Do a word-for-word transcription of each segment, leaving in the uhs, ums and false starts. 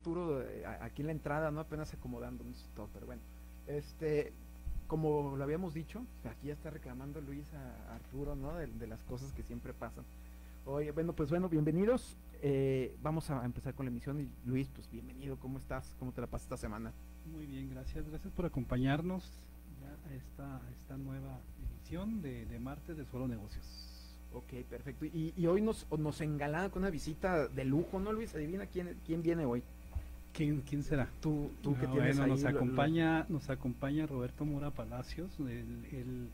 Arturo, eh, aquí en la entrada, ¿no? Apenas acomodándonos y todo, pero bueno. Este, como lo habíamos dicho, aquí ya está reclamando Luis a Arturo, ¿no? De, de las cosas que siempre pasan. Oye, bueno, pues bueno, bienvenidos. Eh, vamos a empezar con la emisión y Luis, pues bienvenido, ¿cómo estás? ¿Cómo te la pasas esta semana? Muy bien, gracias. Gracias por acompañarnos ya a esta, a esta nueva edición de, de Martes de Solo Negocios. Ok, perfecto. Y, y hoy nos, nos engalana con una visita de lujo, ¿no, Luis? Adivina quién, quién viene hoy. ¿Quién, quién será? Tú, tú que Ah, tienes bueno, nos ahí lo, lo- acompaña, nos acompaña Roberto Mora Palacios. Él, él,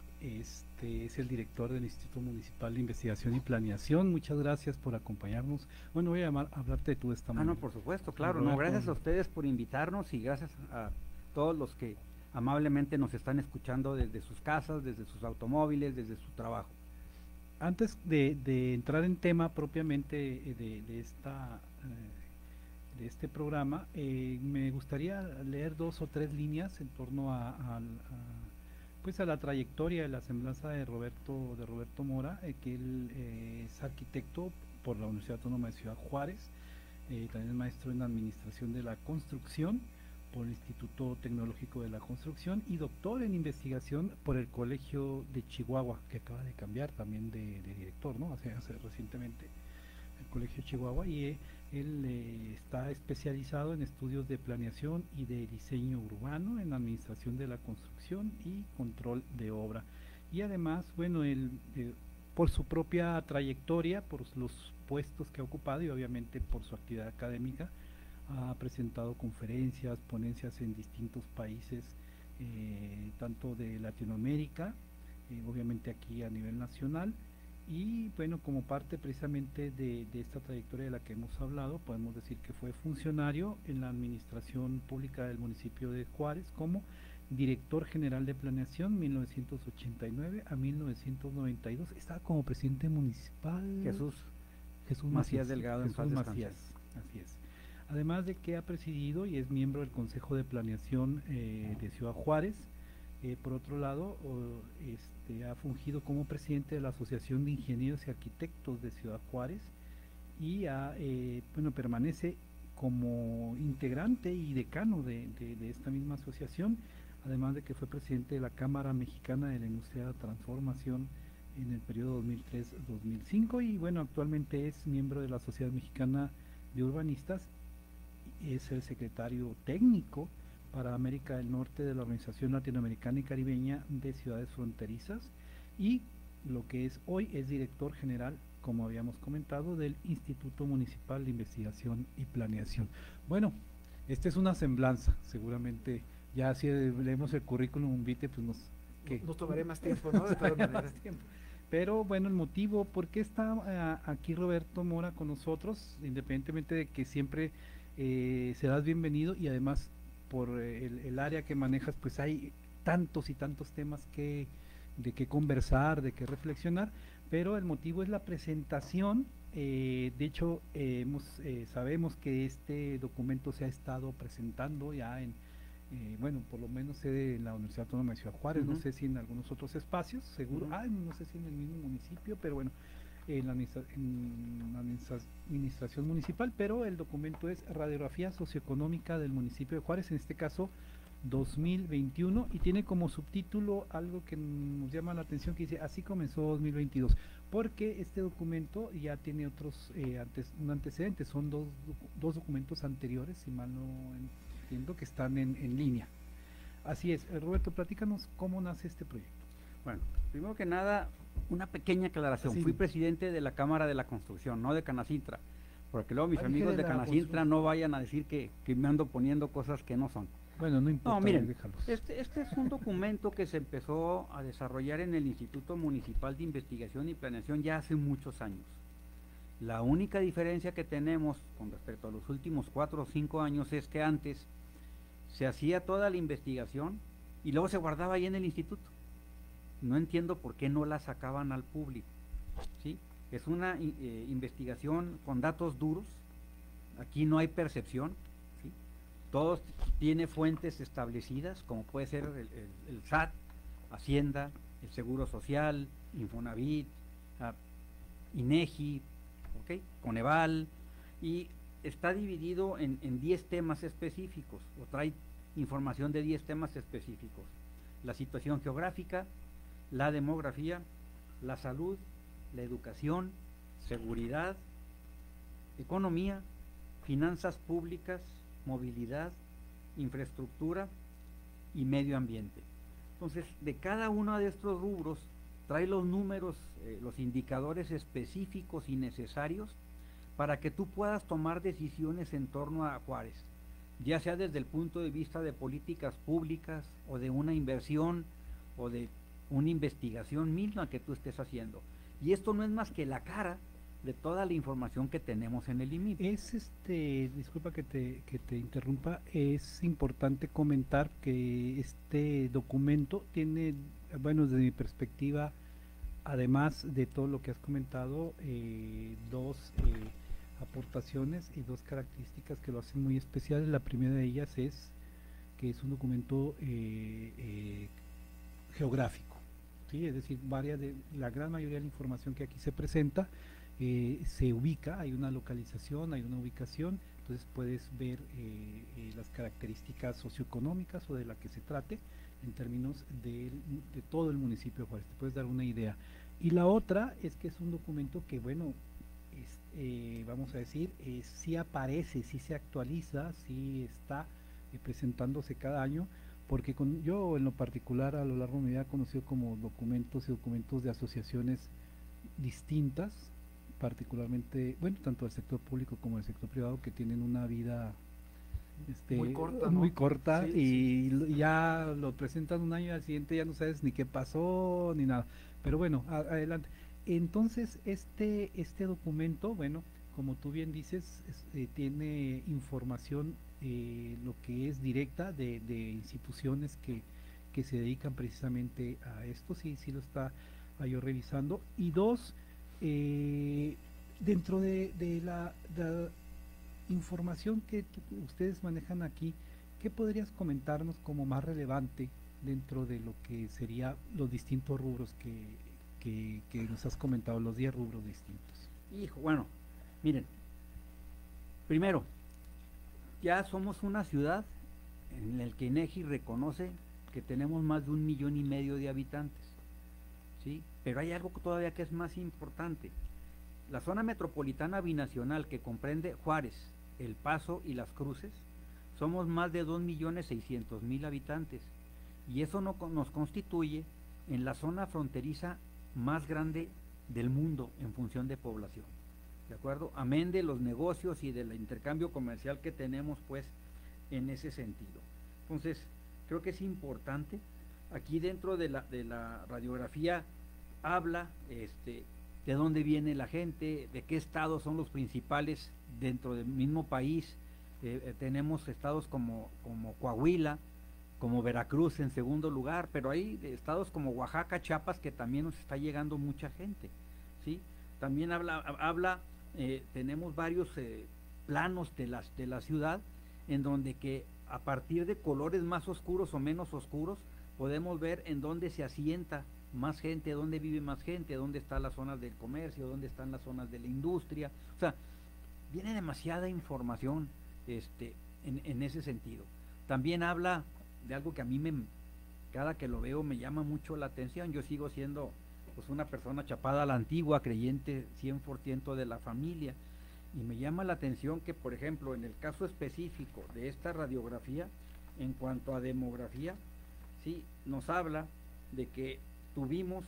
este, es el director del Instituto Municipal de Investigación y Planeación. Muchas gracias por acompañarnos. Bueno, voy a llamar, a hablarte de tú esta Ah, no, mañana. por supuesto, Eh, claro, no, Roberto, gracias a ustedes por invitarnos y gracias a todos los que amablemente nos están escuchando desde sus casas, desde sus automóviles, desde su trabajo. antes de, de entrar en tema propiamente eh, de, de esta eh, de este programa, eh, me gustaría leer dos o tres líneas en torno a, a- a, pues a la trayectoria de la semblanza de Roberto de Roberto Mora, eh, que él eh, es arquitecto por la Universidad Autónoma de Ciudad Juárez, eh, también es maestro en Administración de la Construcción por el Instituto Tecnológico de la Construcción y doctor en investigación por el Colegio de Chihuahua, que acaba de cambiar también de, de director, ¿no? Hace, hace recientemente el Colegio de Chihuahua, y eh, él eh, está especializado en estudios de planeación y de diseño urbano, en administración de la construcción y control de obra. Y además, bueno, él, eh, por su propia trayectoria, por los puestos que ha ocupado y obviamente por su actividad académica, ha presentado conferencias, ponencias en distintos países, eh, tanto de Latinoamérica, eh, obviamente aquí a nivel nacional, y bueno, como parte precisamente de, de esta trayectoria de la que hemos hablado, podemos decir que fue funcionario en la administración pública del municipio de Juárez como director general de planeación mil novecientos ochenta y nueve a mil novecientos noventa y dos. Estaba como presidente municipal Jesús Jesús Macías Macías, Delgado, en Jesús paz Macías, descanse. así es. Además de que ha presidido y es miembro del Consejo de Planeación eh, de Ciudad Juárez. Eh, por otro lado, o, este, ha fungido como presidente de la Asociación de Ingenieros y Arquitectos de Ciudad Juárez y ha, eh, bueno, permanece como integrante y decano de, de, de esta misma asociación, además de que fue presidente de la Cámara Mexicana de la Industria de la Transformación en el periodo dos mil tres a dos mil cinco, y bueno, actualmente es miembro de la Sociedad Mexicana de Urbanistas, es el secretario técnico para América del Norte de la Organización Latinoamericana y Caribeña de Ciudades Fronterizas, y lo que es hoy es director general, como habíamos comentado, del Instituto Municipal de Investigación y Planeación. Bueno, esta es una semblanza, seguramente ya si leemos el currículum vitae, pues nos... nos, ¿qué? nos tomaré más tiempo, ¿no? De todas maneras. Tiempo. Pero bueno, el motivo, ¿por qué está uh, aquí Roberto Mora con nosotros? Independientemente de que siempre eh, serás bienvenido, y además por eh, el, el área que manejas, pues hay tantos y tantos temas que de qué conversar, de qué reflexionar, pero el motivo es la presentación. Eh, de hecho, eh, hemos, eh, sabemos que este documento se ha estado presentando ya en, eh, bueno, por lo menos sé en la Universidad Autónoma de Ciudad Juárez, uh -huh. No sé si en algunos otros espacios, seguro, uh -huh. ah, no sé si en el mismo municipio, pero bueno, en la, administra en la administración municipal, pero el documento es Radiografía Socioeconómica del municipio de Juárez, en este caso dos mil veintiuno, y tiene como subtítulo algo que nos llama la atención, que dice: así comenzó dos mil veintidós, porque este documento ya tiene otros eh, antes, un antecedente, son dos, dos documentos anteriores, si mal no entiendo, que están en, en línea. Así es. Roberto, platícanos cómo nace este proyecto. Bueno, primero que nada, una pequeña aclaración. Sí. Fui presidente de la Cámara de la Construcción, no de Canacintra, porque luego mis Ay, amigos de, de Canacintra no vayan a decir que, que me ando poniendo cosas que no son. Bueno, no importa. No, miren, este, este es un documento que se empezó a desarrollar en el Instituto Municipal de Investigación y Planeación ya hace muchos años. La única diferencia que tenemos con respecto a los últimos cuatro o cinco años es que antes se hacía toda la investigación y luego se guardaba ahí en el instituto. No entiendo por qué no la sacaban al público, ¿sí? Es una eh, investigación con datos duros, aquí no hay percepción, ¿sí? Todo tiene fuentes establecidas, como puede ser el, el, el S A T, Hacienda, el Seguro Social, Infonavit, uh, INEGI, ¿okay? Coneval, y está dividido en, en diez temas específicos, o trae información de diez temas específicos: la situación geográfica, la demografía, la salud, la educación, seguridad, economía, finanzas públicas, movilidad, infraestructura y medio ambiente. Entonces, de cada uno de estos rubros trae los números, eh, los indicadores específicos y necesarios para que tú puedas tomar decisiones en torno a Juárez, ya sea desde el punto de vista de políticas públicas o de una inversión o de una investigación misma que tú estés haciendo. Y esto no es más que la cara de toda la información que tenemos en el I M I P. Es este, disculpa que te, que te interrumpa, es importante comentar que este documento tiene, bueno, desde mi perspectiva, además de todo lo que has comentado, eh, dos eh, aportaciones y dos características que lo hacen muy especial. La primera de ellas es que es un documento eh, eh, geográfico, ¿sí? Es decir, varias de, la gran mayoría de la información que aquí se presenta eh, se ubica, hay una localización, hay una ubicación, entonces puedes ver eh, eh, las características socioeconómicas o de la que se trate en términos de, de todo el municipio de Juárez, te puedes dar una idea. Y la otra es que es un documento que, bueno, es, eh, vamos a decir, eh, sí aparece, sí se actualiza, sí está eh, presentándose cada año, porque con, yo en lo particular a lo largo de mi vida he conocido como documentos y documentos de asociaciones distintas, particularmente, bueno, tanto del sector público como del sector privado, que tienen una vida este, muy corta, muy ¿no? corta Sí, y sí. Ya lo presentan un año y al siguiente ya no sabes ni qué pasó ni nada, pero bueno, a, adelante. Entonces este este documento, bueno, como tú bien dices, es, eh, tiene información eh, lo que es directa de, de instituciones que, que se dedican precisamente a esto, sí, sí lo está yo revisando. Y dos, eh, dentro de, de la, de información que ustedes manejan aquí, ¿qué podrías comentarnos como más relevante dentro de lo que sería los distintos rubros que, que, que nos has comentado, los diez rubros distintos? Hijo, bueno, miren, primero, ya somos una ciudad en la que INEGI reconoce que tenemos más de un millón y medio de habitantes, ¿sí? Pero hay algo todavía que es más importante. La zona metropolitana binacional, que comprende Juárez, El Paso y Las Cruces, somos más de dos millones seiscientos mil habitantes, y eso no, nos constituye en la zona fronteriza más grande del mundo en función de población, ¿de acuerdo? Amén de los negocios y del intercambio comercial que tenemos, pues, en ese sentido. Entonces, creo que es importante, aquí dentro de la, de la radiografía habla este, de dónde viene la gente, de qué estados son los principales dentro del mismo país. Eh, eh, tenemos estados como, como Coahuila, como Veracruz en segundo lugar, pero hay estados como Oaxaca, Chiapas, que también nos está llegando mucha gente, ¿sí? También habla, habla eh, tenemos varios eh, planos de la, de la ciudad, en donde que a partir de colores más oscuros o menos oscuros, podemos ver en dónde se asienta más gente, dónde vive más gente, dónde están las zonas del comercio, dónde están las zonas de la industria. O sea, viene demasiada información este, en, en ese sentido. También habla de algo que a mí me, cada que lo veo me llama mucho la atención. Yo sigo siendo pues una persona chapada a la antigua, creyente cien por ciento de la familia, y me llama la atención que, por ejemplo, en el caso específico de esta radiografía, en cuanto a demografía, sí, nos habla de que tuvimos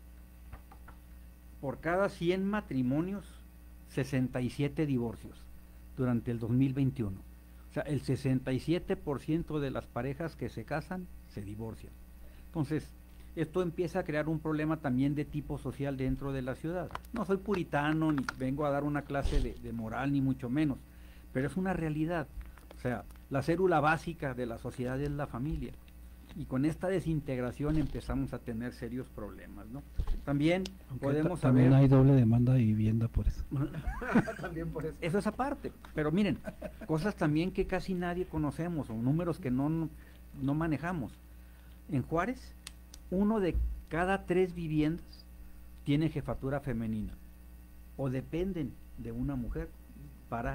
por cada cien matrimonios sesenta y siete divorcios durante el dos mil veintiuno. O sea, el sesenta y siete por ciento de las parejas que se casan se divorcian. Entonces, esto empieza a crear un problema también de tipo social dentro de la ciudad. No soy puritano, ni vengo a dar una clase de, de moral, ni mucho menos, pero es una realidad. O sea, la célula básica de la sociedad es la familia, y con esta desintegración empezamos a tener serios problemas, ¿no? También Aunque podemos ta también saber, hay doble demanda de vivienda por eso. También por eso. eso es aparte, pero miren, cosas también que casi nadie conocemos, o números que no, no manejamos. En Juárez, uno de cada tres viviendas tiene jefatura femenina, o dependen de una mujer para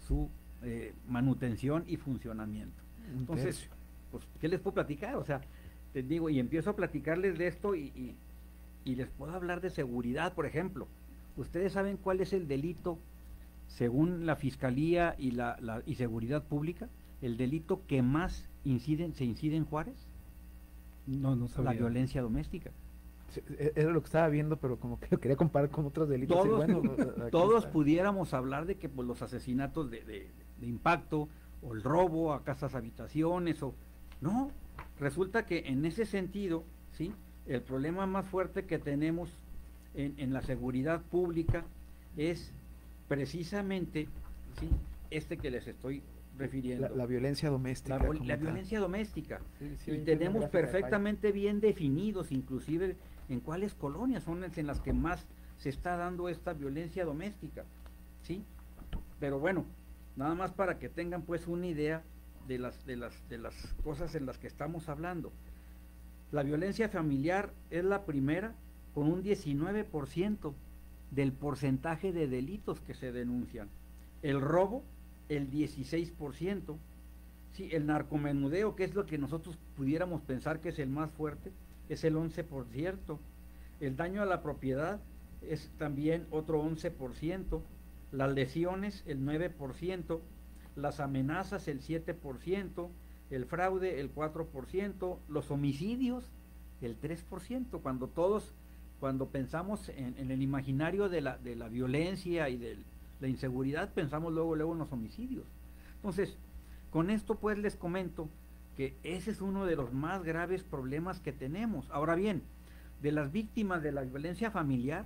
su eh, manutención y funcionamiento. Entonces, pues, ¿qué les puedo platicar? O sea, te digo, y empiezo a platicarles de esto y, y, y les puedo hablar de seguridad, por ejemplo. ¿Ustedes saben cuál es el delito, según la Fiscalía y la, la y Seguridad Pública, el delito que más incide, se incide en Juárez? No, no sabía. La violencia doméstica. Era lo que estaba viendo, pero como que lo quería comparar con otros delitos. Todos, y bueno, todos está. pudiéramos hablar de que pues, los asesinatos de, de, de impacto, o el robo a casas habitaciones, o no, resulta que en ese sentido, ¿sí? El problema más fuerte que tenemos en, en la seguridad pública es precisamente, ¿sí? Este que les estoy refiriendo. La, la violencia doméstica. La, la violencia doméstica. Sí, sí, y tenemos perfectamente bien definidos, inclusive en cuáles colonias son en las que más se está dando esta violencia doméstica, ¿sí? Pero bueno, nada más para que tengan pues una idea de las, de las, de las cosas en las que estamos hablando. La violencia familiar es la primera, con un diecinueve por ciento del porcentaje de delitos que se denuncian. El robo, el dieciséis por ciento. Sí, el narcomenudeo, que es lo que nosotros pudiéramos pensar que es el más fuerte, es el once por ciento. El daño a la propiedad es también otro once por ciento. Las lesiones, el nueve por ciento. Las amenazas, el siete por ciento. El fraude, el cuatro por ciento. Los homicidios, el tres por ciento. Cuando todos, cuando pensamos en, en el imaginario de la, de la violencia y de la inseguridad, pensamos luego, luego en los homicidios. Entonces, con esto pues les comento que ese es uno de los más graves problemas que tenemos. Ahora bien, de las víctimas de la violencia familiar,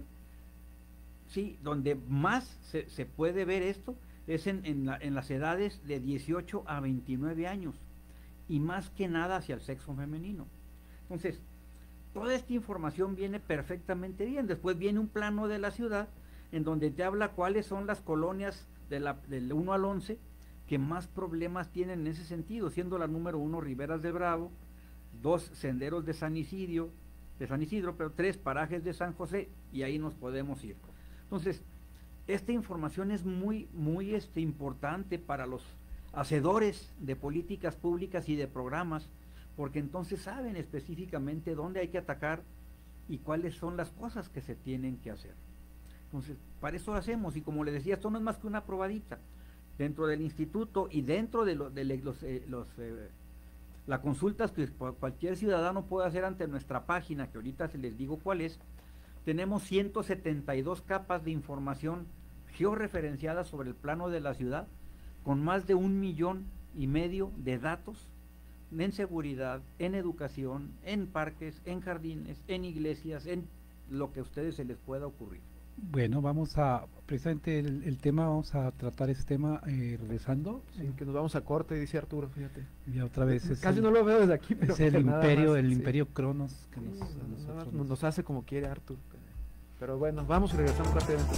sí, donde más se, se puede ver esto es en, en, la, en las edades de dieciocho a veintinueve años, y más que nada hacia el sexo femenino. Entonces, toda esta información viene perfectamente bien. Después viene un plano de la ciudad en donde te habla cuáles son las colonias de la, del uno al once que más problemas tienen en ese sentido, siendo la número uno Riberas de Bravo, dos Senderos de San Isidro, de San Isidro, pero tres Parajes de San José, y ahí nos podemos ir. Entonces, esta información es muy, muy este, importante para los hacedores de políticas públicas y de programas, porque entonces saben específicamente dónde hay que atacar y cuáles son las cosas que se tienen que hacer. Entonces, para eso lo hacemos, y como les decía, esto no es más que una probadita. Dentro del instituto y dentro de, lo, de los, eh, los eh, las consultas que cualquier ciudadano puede hacer ante nuestra página, que ahorita se les digo cuál es, tenemos ciento setenta y dos capas de información georreferenciadas sobre el plano de la ciudad, con más de un millón y medio de datos en seguridad, en educación, en parques, en jardines, en iglesias, en lo que a ustedes se les pueda ocurrir. Bueno, vamos a, precisamente el, el tema, vamos a tratar ese tema eh, regresando. Sí, que nos vamos a corte, dice Arturo, fíjate. Ya otra vez es Casi el, no lo veo desde aquí, pero es el nada imperio, más, el sí. imperio Cronos que Sí, nos, a nos, nosotros nos, nos- nos hace como quiere Arturo. Pero bueno, vamos y regresamos rápidamente.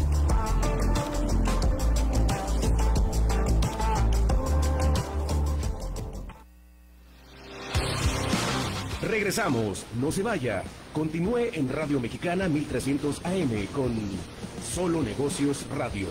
Regresamos, no se vaya. Continúe en Radio Mexicana mil trescientos A M con Solo Negocios Radio.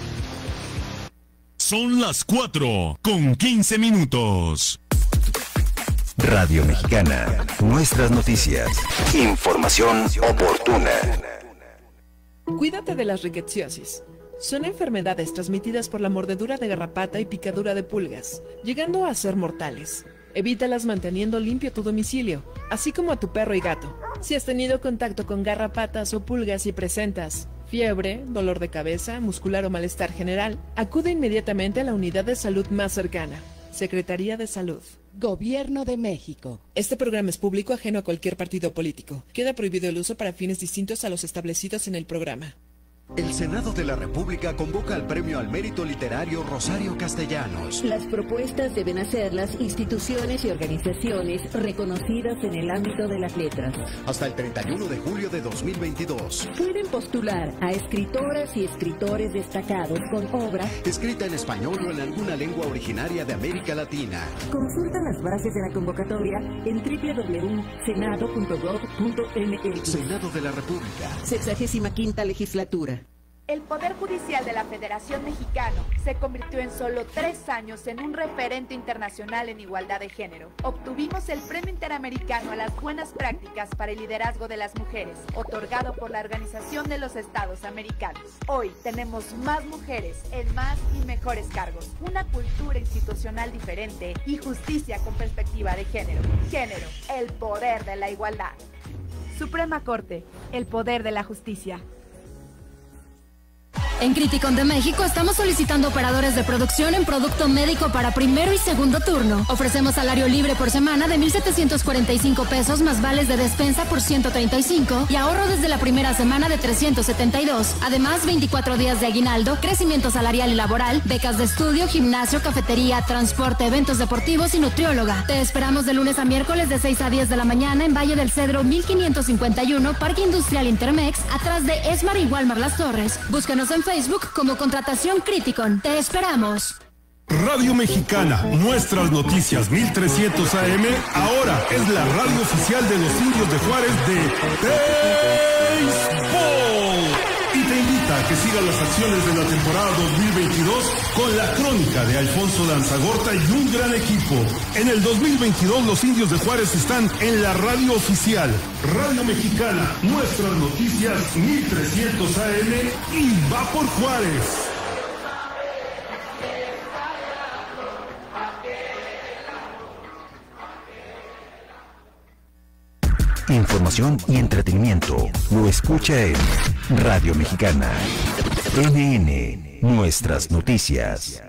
Son las cuatro con quince minutos. Radio Mexicana, nuestras noticias. Información oportuna. Cuídate de las rickettsiosis. Son enfermedades transmitidas por la mordedura de garrapata y picadura de pulgas, llegando a ser mortales. Evítalas manteniendo limpio tu domicilio, así como a tu perro y gato. Si has tenido contacto con garrapatas o pulgas y presentas fiebre, dolor de cabeza, muscular o malestar general, acude inmediatamente a la unidad de salud más cercana. Secretaría de Salud. Gobierno de México. Este programa es público, ajeno a cualquier partido político. Queda prohibido el uso para fines distintos a los establecidos en el programa. El Senado de la República convoca al Premio al Mérito Literario Rosario Castellanos. Las propuestas deben hacerlas instituciones y organizaciones reconocidas en el ámbito de las letras. Hasta el treinta y uno de julio de dos mil veintidós. Pueden postular a escritoras y escritores destacados con obra Escrita en español o en alguna lengua originaria de América Latina. Consulta las bases de la convocatoria en doble u doble u doble u punto senado punto gov punto m x. Senado de la República. Sexagésima quinta legislatura. El Poder Judicial de la Federación Mexicana se convirtió en solo tres años en un referente internacional en igualdad de género. Obtuvimos el Premio Interamericano a las Buenas Prácticas para el Liderazgo de las Mujeres, otorgado por la Organización de los Estados Americanos. Hoy tenemos más mujeres en más y mejores cargos, una cultura institucional diferente y justicia con perspectiva de género. Género, el poder de la igualdad. Suprema Corte, el poder de la justicia. En Criticon de México estamos solicitando operadores de producción en producto médico para primero y segundo turno. Ofrecemos salario libre por semana de mil setecientos cuarenta y cinco pesos más vales de despensa por ciento treinta y cinco y ahorro desde la primera semana de trescientos setenta y dos. Además, veinticuatro días de aguinaldo, crecimiento salarial y laboral, becas de estudio, gimnasio, cafetería, transporte, eventos deportivos y nutrióloga. Te esperamos de lunes a miércoles de seis a diez de la mañana en Valle del Cedro mil quinientos cincuenta y uno, Parque Industrial Intermex, atrás de Esmar y Walmart Las Torres. Búscanos en Facebook como Contratación Criticon. Te esperamos. Radio Mexicana, nuestras noticias mil trescientos A M, ahora es la radio oficial de los Indios de Juárez de béisbol. Y te invita a que sigas las acciones de la temporada dos mil veintidós con la crónica de Alfonso Lanzagorta y un gran equipo. En el dos mil veintidós los Indios de Juárez están en la radio oficial. Radio Mexicana, nuestras noticias mil trescientos A M y va por Juárez. Información y entretenimiento. Lo escucha en Radio Mexicana. N N, nuestras noticias.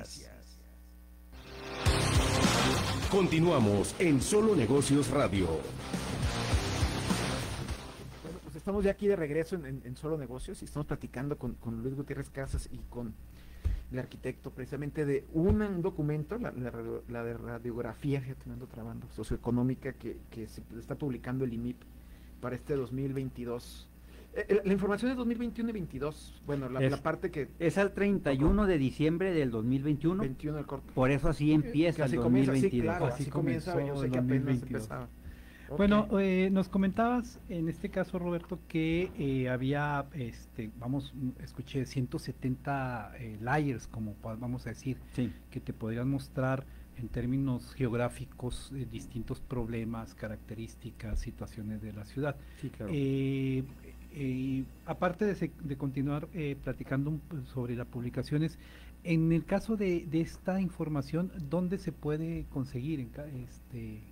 Continuamos en Solo Negocios Radio. Bueno, pues estamos ya aquí de regreso en, en, en Solo Negocios y estamos platicando con, con Luis Gutiérrez Casas y con el arquitecto precisamente de un, un documento, la, la, la de radiografía, fíjate, me ando trabando, socioeconómica que, que se está publicando el I M I P para este dos mil veintidós. Eh, la información es dos mil veintiuno y veintidós, bueno, la, es, la parte que... Es al treinta y uno de diciembre del dos mil veintiuno. veintiuno el corte. Por eso así empieza el dos mil veintidós. Sí, claro, así, así comienza, yo sé que apenas empezaba. Okay. Bueno, eh, nos comentabas en este caso, Roberto, que eh, había, este, vamos, escuché ciento setenta eh, layers, como vamos a decir, sí, que te podrían mostrar en términos geográficos eh, distintos problemas, características, situaciones de la ciudad. Sí, claro. Eh, eh, aparte de, se, de continuar eh, platicando un, sobre las publicaciones, en el caso de, de esta información, ¿dónde se puede conseguir? En, este,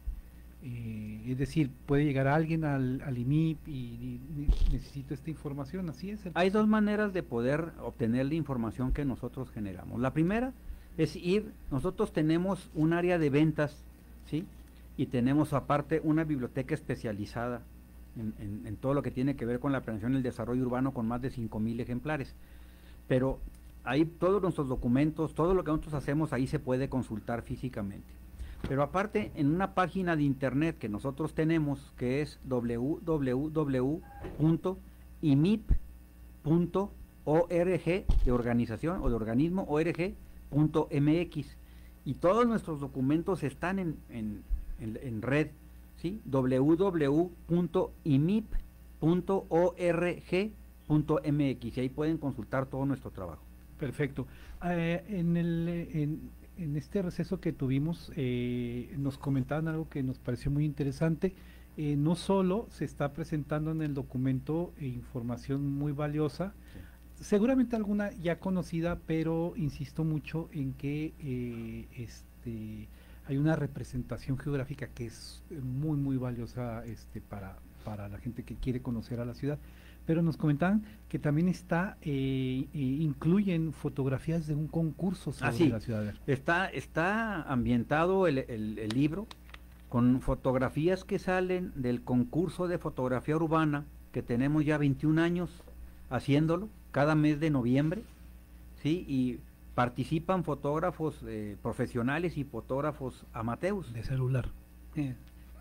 Eh, es decir, puede llegar alguien al, al I M I P y, y, y necesito esta información, así es. El... Hay dos maneras de poder obtener la información que nosotros generamos. La primera es ir, nosotros tenemos un área de ventas, ¿sí? Y tenemos aparte una biblioteca especializada en, en, en todo lo que tiene que ver con la planeación y el desarrollo urbano con más de cinco mil ejemplares. Pero ahí todos nuestros documentos, todo lo que nosotros hacemos ahí se puede consultar físicamente. Pero aparte, en una página de internet que nosotros tenemos, que es w w w punto i m i p punto org, de organización o de organismo, org punto m x, y todos nuestros documentos están en, en, en, en red, ¿sí? w w w punto i m i p punto org punto m x, y ahí pueden consultar todo nuestro trabajo. Perfecto. Eh, en el... En... En este receso que tuvimos, eh, nos comentaban algo que nos pareció muy interesante. Eh, no solo se está presentando en el documento eh, información muy valiosa, sí, seguramente alguna ya conocida, pero insisto mucho en que eh, este, hay una representación geográfica que es muy, muy valiosa este, para, para la gente que quiere conocer a la ciudad. Pero nos comentaban que también está, eh, eh, incluyen fotografías de un concurso sobre ah, sí. la ciudad. Está, está ambientado el, el, el libro con fotografías que salen del concurso de fotografía urbana, que tenemos ya veintiún años haciéndolo, cada mes de noviembre, ¿sí? Y participan fotógrafos eh, profesionales y fotógrafos amateurs. De celular. Eh.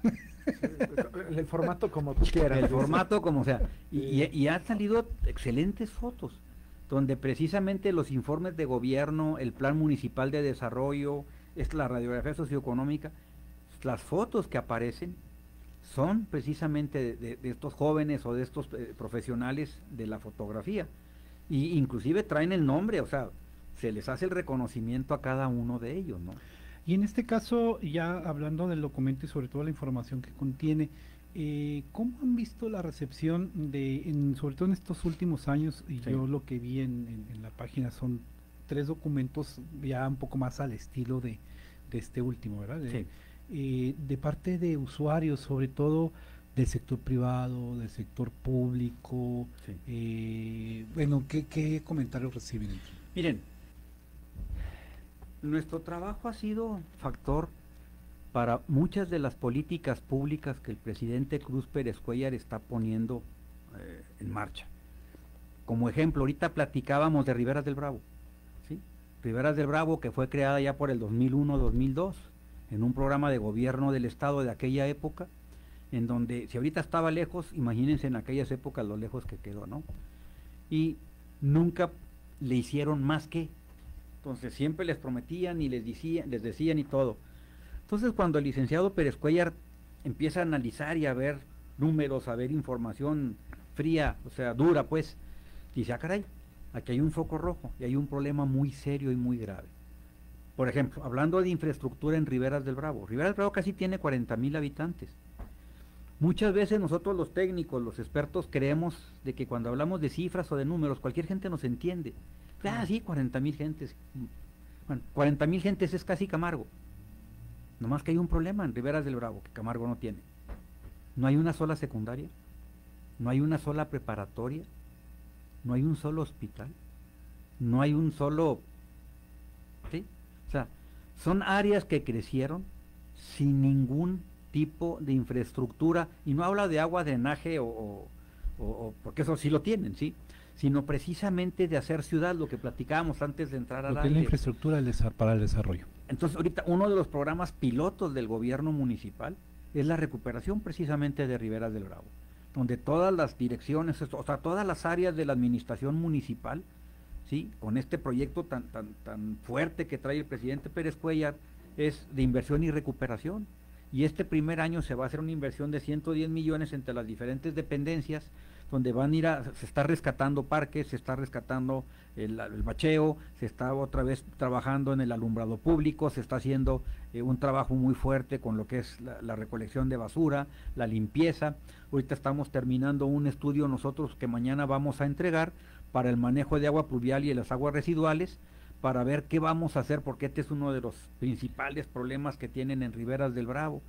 El formato como tú quieras. El formato como sea. Y, y, y han salido excelentes fotos, donde precisamente los informes de gobierno, el plan municipal de desarrollo, es la radiografía socioeconómica, las fotos que aparecen son precisamente de, de, de estos jóvenes o de estos eh, profesionales de la fotografía. Y inclusive traen el nombre, o sea, se les hace el reconocimiento a cada uno de ellos, ¿no? Y en este caso, ya hablando del documento y sobre todo la información que contiene, eh, ¿cómo han visto la recepción de, en, sobre todo en estos últimos años, y Sí. yo lo que vi en, en, en la página son tres documentos ya un poco más al estilo de, de este último, ¿verdad? De, Sí. eh, de parte de usuarios, sobre todo del sector privado, del sector público, Sí. eh, bueno, ¿qué, qué comentarios reciben? Miren, nuestro trabajo ha sido factor para muchas de las políticas públicas que el presidente Cruz Pérez Cuéllar está poniendo eh, en marcha. Como ejemplo, ahorita platicábamos de Riberas del Bravo, ¿sí? Riberas del Bravo, que fue creada ya por el dos mil uno dos mil dos, en un programa de gobierno del estado de aquella época, en donde, si ahorita estaba lejos, imagínense en aquellas épocas lo lejos que quedó, ¿no? Y nunca le hicieron más que, entonces siempre les prometían y les decían, les decían y todo. Entonces cuando el licenciado Pérez Cuéllar empieza a analizar y a ver números, a ver información fría, o sea, dura pues, dice, ah caray, aquí hay un foco rojo y hay un problema muy serio y muy grave. Por ejemplo, hablando de infraestructura en Riberas del Bravo, Riberas del Bravo casi tiene cuarenta mil habitantes. Muchas veces nosotros los técnicos, los expertos, creemos de que cuando hablamos de cifras o de números, cualquier gente nos entiende. Ah, sí, cuarenta mil gentes. Bueno, cuarenta mil gentes es casi Camargo. Nomás que hay un problema en Riberas del Bravo, que Camargo no tiene. No hay una sola secundaria, no hay una sola preparatoria, no hay un solo hospital, no hay un solo... ¿sí? O sea, son áreas que crecieron sin ningún tipo de infraestructura, y no habla de agua, drenaje, o, o, o porque eso sí lo tienen, ¿sí? Sino precisamente de hacer ciudad, lo que platicábamos antes de entrar a Lo que es la infraestructura para el desarrollo. Entonces, ahorita uno de los programas pilotos del gobierno municipal es la recuperación precisamente de Riberas del Bravo, donde todas las direcciones, o sea, todas las áreas de la administración municipal, ¿sí? Con este proyecto tan, tan, tan fuerte que trae el presidente Pérez Cuéllar, es de inversión y recuperación. Y este primer año se va a hacer una inversión de ciento diez millones entre las diferentes dependencias, donde van a ir a, se está rescatando parques, se está rescatando el, el bacheo, se está otra vez trabajando en el alumbrado público, se está haciendo eh, un trabajo muy fuerte con lo que es la, la recolección de basura, la limpieza. Ahorita estamos terminando un estudio nosotros que mañana vamos a entregar para el manejo de agua pluvial y de las aguas residuales, para ver qué vamos a hacer, porque este es uno de los principales problemas que tienen en Riberas del Bravo.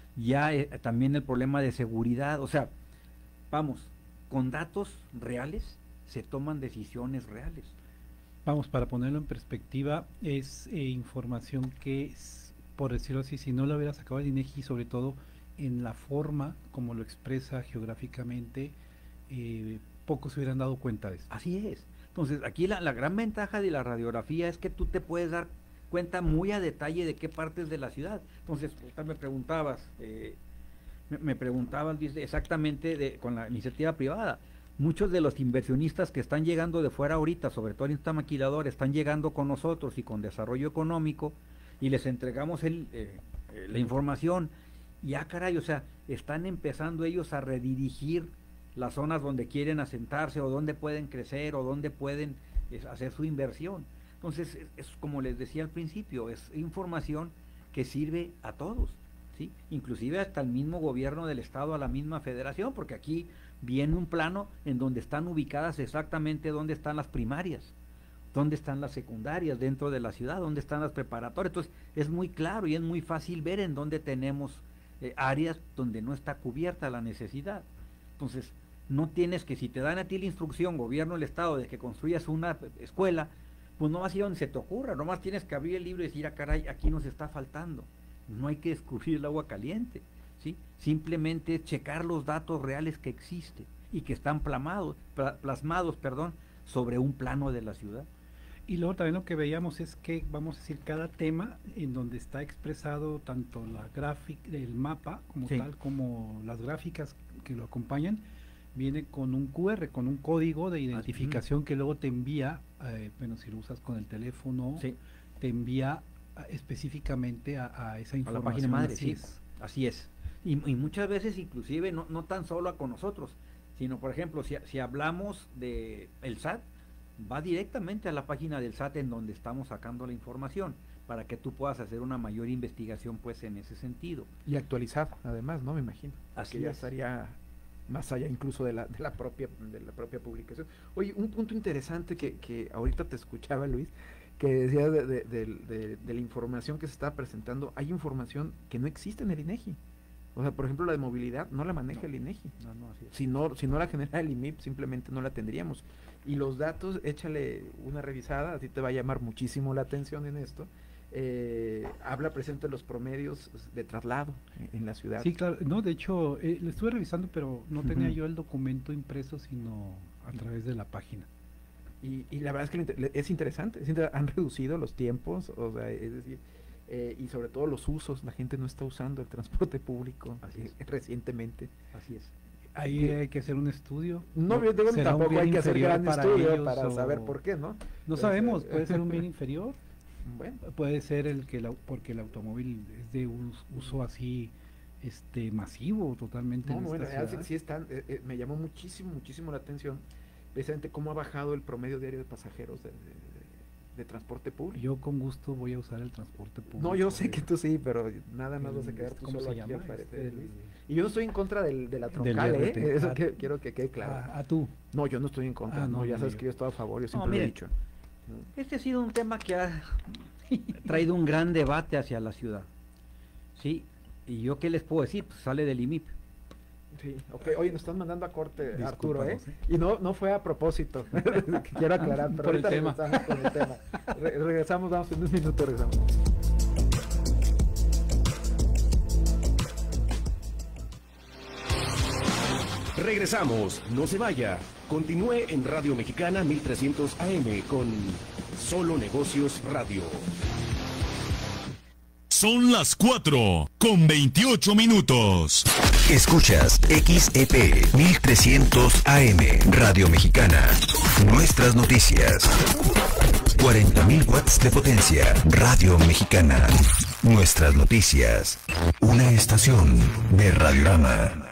Ya eh, también el problema de seguridad, o sea, vamos, con datos reales se toman decisiones reales. Vamos, para ponerlo en perspectiva, es eh, información que, es, por decirlo así, si no lo hubiera sacado el INEGI, sobre todo en la forma como lo expresa geográficamente, eh, pocos se hubieran dado cuenta de eso. Así es. Entonces, aquí la, la gran ventaja de la radiografía es que tú te puedes dar cuenta muy a detalle de qué partes de la ciudad. Entonces, ahorita me preguntabas, eh, me, me preguntabas dice, exactamente de, con la iniciativa privada. Muchos de los inversionistas que están llegando de fuera ahorita, sobre todo en esta maquiladora, están llegando con nosotros y con desarrollo económico, y les entregamos el, eh, eh, la información. Y ah, caray, o sea, están empezando ellos a redirigir las zonas donde quieren asentarse, o donde pueden crecer, o donde pueden es, hacer su inversión. Entonces, es, es como les decía al principio, es información que sirve a todos, ¿sí? Inclusive hasta el mismo gobierno del estado, a la misma federación, porque aquí viene un plano en donde están ubicadas exactamente dónde están las primarias, dónde están las secundarias dentro de la ciudad, dónde están las preparatorias. Entonces, es muy claro y es muy fácil ver en dónde tenemos eh, áreas donde no está cubierta la necesidad. Entonces, no tienes que, si te dan a ti la instrucción, gobierno del estado, de que construyas una escuela, pues no vas a ir donde se te ocurra, nomás tienes que abrir el libro y decir, ah caray, aquí nos está faltando. No hay que descubrir el agua caliente, ¿sí? Simplemente es checar los datos reales que existen y que están plamados, plasmados, perdón, sobre un plano de la ciudad. Y luego también lo que veíamos es que, vamos a decir, cada tema en donde está expresado tanto la gráfica, el mapa como Sí. tal, como las gráficas que lo acompañan, viene con un cu erre, con un código de identificación que luego te envía, eh, bueno, si lo usas con el teléfono, Sí. te envía a- específicamente a, a esa A la información. página madre, así sí, es. así es. Y, y muchas veces inclusive no, no tan solo con nosotros, sino por ejemplo, si, si hablamos de el S A T, va directamente a la página del S A T en donde estamos sacando la información, para que tú puedas hacer una mayor investigación pues en ese sentido. Y actualizar, además, ¿no? Me imagino. Así que ya es. estaría más allá incluso de la, de la propia de la propia publicación. Oye, un punto interesante que, que ahorita te escuchaba, Luis, que decía de, de, de, de, de la información que se está presentando. Hay información que no existe en el INEGI. O sea, por ejemplo, la de movilidad no la maneja el INEGI. No, no, así es. Si no, si no la genera el I M I P, simplemente no la tendríamos. Y los datos, échale una revisada, a ti te va a llamar muchísimo la atención en esto. Eh, habla presente de los promedios de traslado en, en la ciudad. Sí, claro, no, de hecho, eh, lo estuve revisando, pero no tenía Ujú. yo el documento impreso, sino a través de la página. Y, y la verdad es que le inter- le- es interesante, es inter- han reducido los tiempos, o sea, es decir, eh, y sobre todo los usos, la gente no está usando el transporte público eh, recientemente. Así es. Ahí hay que hacer un estudio. No, yo digo, ¿Será un tampoco bien hay que hacer inferior gran para estudio ellos para o- saber por qué, ¿no? No Pues, sabemos, eh, puede ser un bien inferior. Bueno. Puede ser el que la- porque el automóvil es de us- uso así este masivo totalmente. No, en bueno, esta real, sí, ciudad. sí están, eh, eh, me llamó muchísimo, muchísimo la atención, precisamente cómo ha bajado el promedio diario de pasajeros de, de- de- de transporte público. Yo con gusto voy a usar el transporte público. No, yo sé eh, que tú sí, pero nada más vas a el- quedar tú ¿cómo solo se aquí llama? al parecer, Este, Luis. el- Y yo no estoy en contra del, de la Del troncal, ¿eh? R T. Eso Ah, que, quiero que quede claro. a- a tú. No, yo no estoy en contra, Ah, no, no, ya no, sabes yo- que yo estoy a favor, yo No, siempre lo he mire, dicho. Este ha sido un tema que ha traído un gran debate hacia la ciudad. Sí, y yo qué les puedo decir, pues sale del I M I P. Sí, ok, oye, nos están mandando a corte, Arturo, ¿eh? Discúlpanos, Y no, no fue a propósito, quiero aclarar, pero Por el ahorita tema. regresamos con el tema. Re- regresamos, vamos en un minuto, regresamos. Regresamos, no se vaya. Continúe en Radio Mexicana mil trescientos A M con Solo Negocios Radio. Son las cuatro con veintiocho minutos. Escuchas X E P mil trescientos A M, Radio Mexicana. Nuestras noticias. cuarenta mil watts de potencia, Radio Mexicana. Nuestras noticias. Una estación de Radiorama.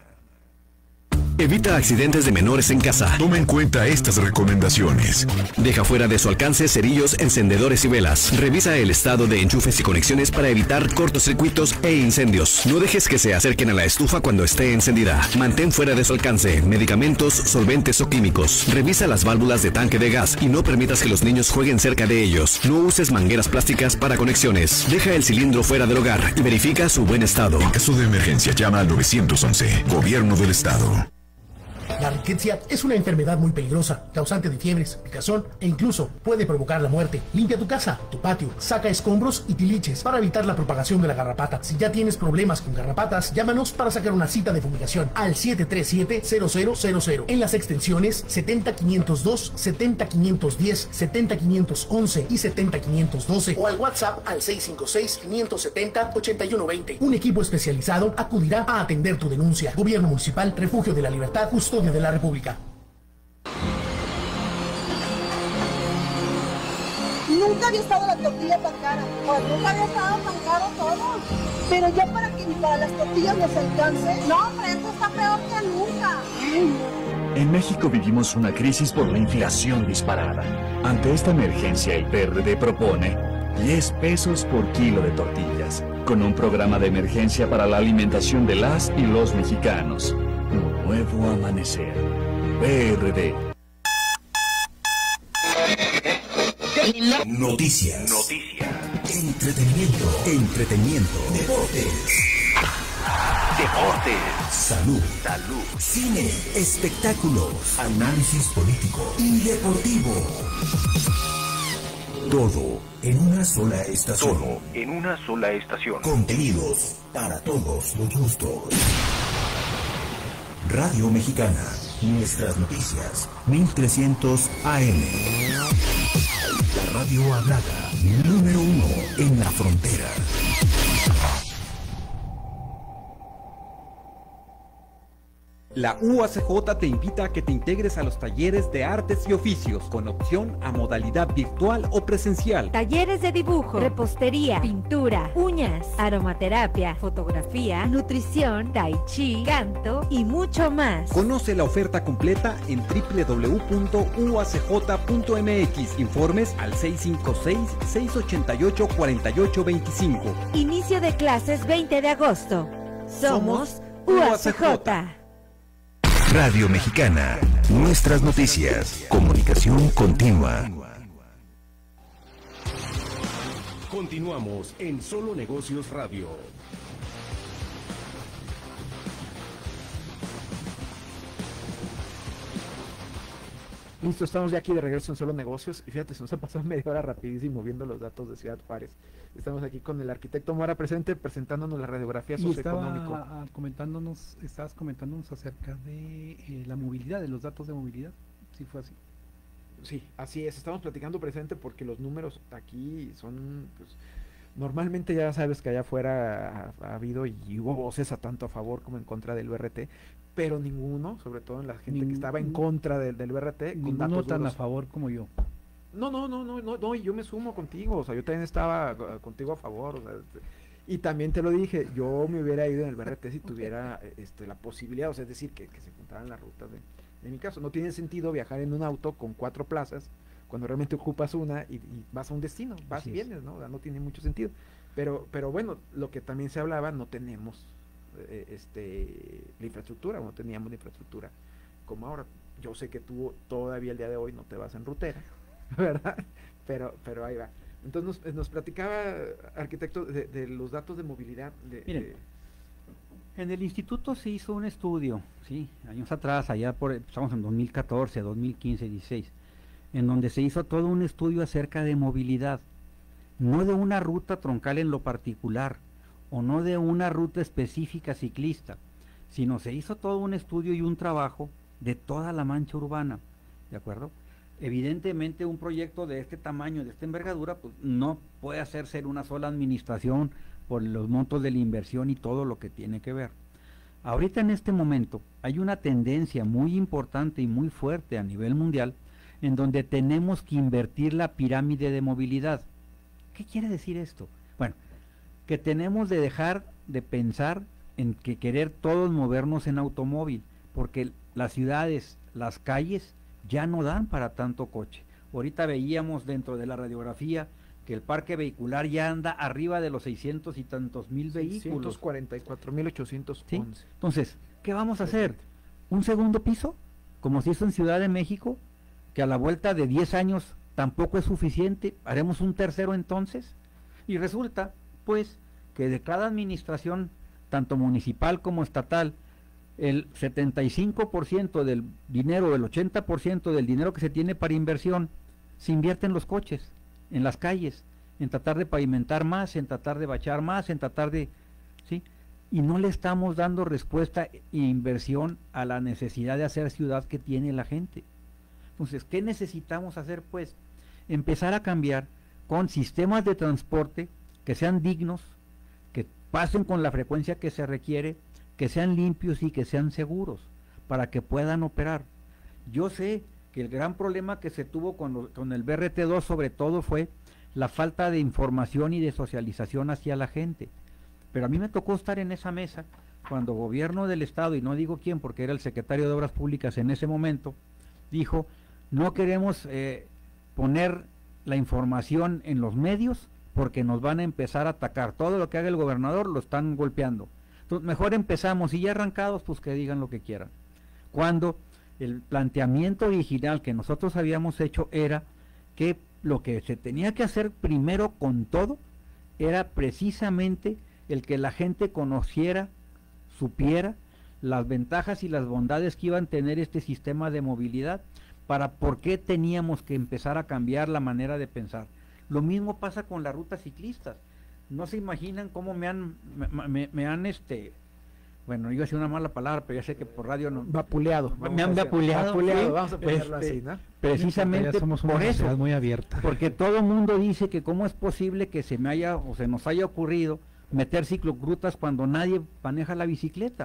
Evita accidentes de menores en casa. Toma en cuenta estas recomendaciones. Deja fuera de su alcance cerillos, encendedores y velas. Revisa el estado de enchufes y conexiones para evitar cortocircuitos e incendios. No dejes que se acerquen a la estufa cuando esté encendida. Mantén fuera de su alcance medicamentos, solventes o químicos. Revisa las válvulas de tanque de gas y no permitas que los niños jueguen cerca de ellos. No uses mangueras plásticas para conexiones. Deja el cilindro fuera del hogar y verifica su buen estado. En caso de emergencia, llama al nueve once, Gobierno del Estado. La riqueza es una enfermedad muy peligrosa, causante de fiebres, picazón e incluso puede provocar la muerte. Limpia tu casa, tu patio, saca escombros y tiliches para evitar la propagación de la garrapata. Si ya tienes problemas con garrapatas, llámanos para sacar una cita de fumigación al siete tres siete, cero cero cero cero en las extensiones setenta quinientos dos, setenta quinientos diez, setenta quinientos once y setenta quinientos doce o al WhatsApp al seis cinco seis, quinientos setenta, ochenta y uno veinte. Un equipo especializado acudirá a atender tu denuncia. Gobierno Municipal, Refugio de la Libertad, Custodio de la República. Nunca había estado la tortilla tan cara, pues nunca había estado tan caro todo. Pero ya para que ni para las tortillas nos alcance, no hombre, esto está peor que nunca. En México vivimos una crisis por la inflación disparada. Ante esta emergencia, el P R D propone diez pesos por kilo de tortillas, con un programa de emergencia para la alimentación de las y los mexicanos. Un nuevo amanecer. P R D. Noticias. Noticias. Entretenimiento. Entretenimiento. Deportes. Deportes. Salud. Salud. Cine. Espectáculos. Análisis político y deportivo. Todo en una sola estación. Todo en una sola estación. Contenidos para todos los gustos. Radio Mexicana. Nuestras noticias. mil trescientos A M. La radio hablada. Número uno en la frontera. La U A C J te invita a que te integres a los talleres de artes y oficios con opción a modalidad virtual o presencial. Talleres de dibujo, repostería, pintura, uñas, aromaterapia, fotografía, nutrición, tai chi, canto y mucho más. Conoce la oferta completa en w w w punto u a c j punto m x. Informes al seis cinco seis, seis ocho ocho, cuatro ocho dos cinco. Inicio de clases veinte de agosto. Somos U A C J. Radio Mexicana, nuestras noticias, comunicación continua. Continuamos en Solo Negocios Radio. Listo, estamos ya aquí de regreso en Solo Negocios y fíjate, se nos ha pasado media hora rapidísimo viendo los datos de Ciudad Juárez. Estamos aquí con el arquitecto Mora presente presentándonos la radiografía socioeconómica. Estaba comentándonos, estabas comentándonos acerca de eh, la movilidad, de los datos de movilidad, ¿sí fue así? Sí, así es, estamos platicando presente porque los números aquí son, pues, normalmente ya sabes que allá afuera ha, ha habido y hubo voces a tanto a favor como en contra del B R T, pero ninguno, sobre todo en la gente Ning que estaba en contra del, del B R T, con datos tan duros. A favor como yo. No, no, no, no, no, no, y yo me sumo contigo, o sea, yo también estaba uh, contigo a favor, o sea, y también te lo dije, yo me hubiera ido en el B R T si tuviera este, la posibilidad, o sea, es decir, que, que se juntaran las rutas de, de mi caso. No tiene sentido viajar en un auto con cuatro plazas cuando realmente ocupas una y, y vas a un destino, vas Así y vienes, ¿no? O sea, no tiene mucho sentido. Pero, pero bueno, lo que también se hablaba, no tenemos eh, este la infraestructura, no teníamos la infraestructura como ahora. Yo sé que tú todavía el día de hoy no te vas en rutera, ¿verdad? Pero, pero ahí va. Entonces nos, nos platicaba, arquitecto, de, de los datos de movilidad. De, Miren, de... en el instituto se hizo un estudio, sí, años atrás, allá por, estamos en dos mil catorce, dos mil quince, dieciséis, en donde se hizo todo un estudio acerca de movilidad, no de una ruta troncal en lo particular, o no de una ruta específica ciclista, sino se hizo todo un estudio y un trabajo de toda la mancha urbana, ¿de acuerdo? Evidentemente un proyecto de este tamaño, de esta envergadura, pues no puede hacerse en una sola administración por los montos de la inversión y todo lo que tiene que ver. Ahorita en este momento hay una tendencia muy importante y muy fuerte a nivel mundial en donde tenemos que invertir la pirámide de movilidad. ¿Qué quiere decir esto? Bueno, que tenemos de dejar de pensar en que querer todos movernos en automóvil, porque las ciudades, las calles, ya no dan para tanto coche. Ahorita veíamos dentro de la radiografía que el parque vehicular ya anda arriba de los seiscientos y tantos mil vehículos. seiscientos cuarenta y cuatro mil ochocientos once. ¿Sí? Entonces, ¿qué vamos a hacer? ¿Un segundo piso? Como se hizo en Ciudad de México, que a la vuelta de diez años tampoco es suficiente. ¿Haremos un tercero entonces? Y resulta, pues, que de cada administración, tanto municipal como estatal, el setenta y cinco por ciento del dinero, el ochenta por ciento del dinero que se tiene para inversión, se invierte en los coches, en las calles, en tratar de pavimentar más, en tratar de bachar más, en tratar de... ¿sí? Y no le estamos dando respuesta e inversión a la necesidad de hacer ciudad que tiene la gente. Entonces, ¿qué necesitamos hacer? Pues, empezar a cambiar con sistemas de transporte que sean dignos, que pasen con la frecuencia que se requiere, que sean limpios y que sean seguros, para que puedan operar. Yo sé que el gran problema que se tuvo con, lo, con el B R T dos sobre todo fue la falta de información y de socialización hacia la gente, pero a mí me tocó estar en esa mesa cuando gobierno del estado, y no digo quién porque era el secretario de Obras Públicas en ese momento, dijo, no queremos eh, poner la información en los medios porque nos van a empezar a atacar, todo lo que haga el gobernador lo están golpeando. Entonces, mejor empezamos y ya arrancados, pues que digan lo que quieran. Cuando el planteamiento original que nosotros habíamos hecho era que lo que se tenía que hacer primero con todo era precisamente el que la gente conociera, supiera las ventajas y las bondades que iban a tener este sistema de movilidad, para por qué teníamos que empezar a cambiar la manera de pensar. Lo mismo pasa con las rutas ciclistas. No se imaginan cómo me han, me, me, me han este, bueno, iba a decir una mala palabra, pero ya sé que por radio no. Vapuleado. Me han vapuleado. Vapuleado, ¿sí? vamos a ponerlo este, así, ¿no? Precisamente somos una por eso. sociedad muy abierta. Porque todo el mundo dice que cómo es posible que se me haya, o se nos haya ocurrido meter ciclogrutas cuando nadie maneja la bicicleta.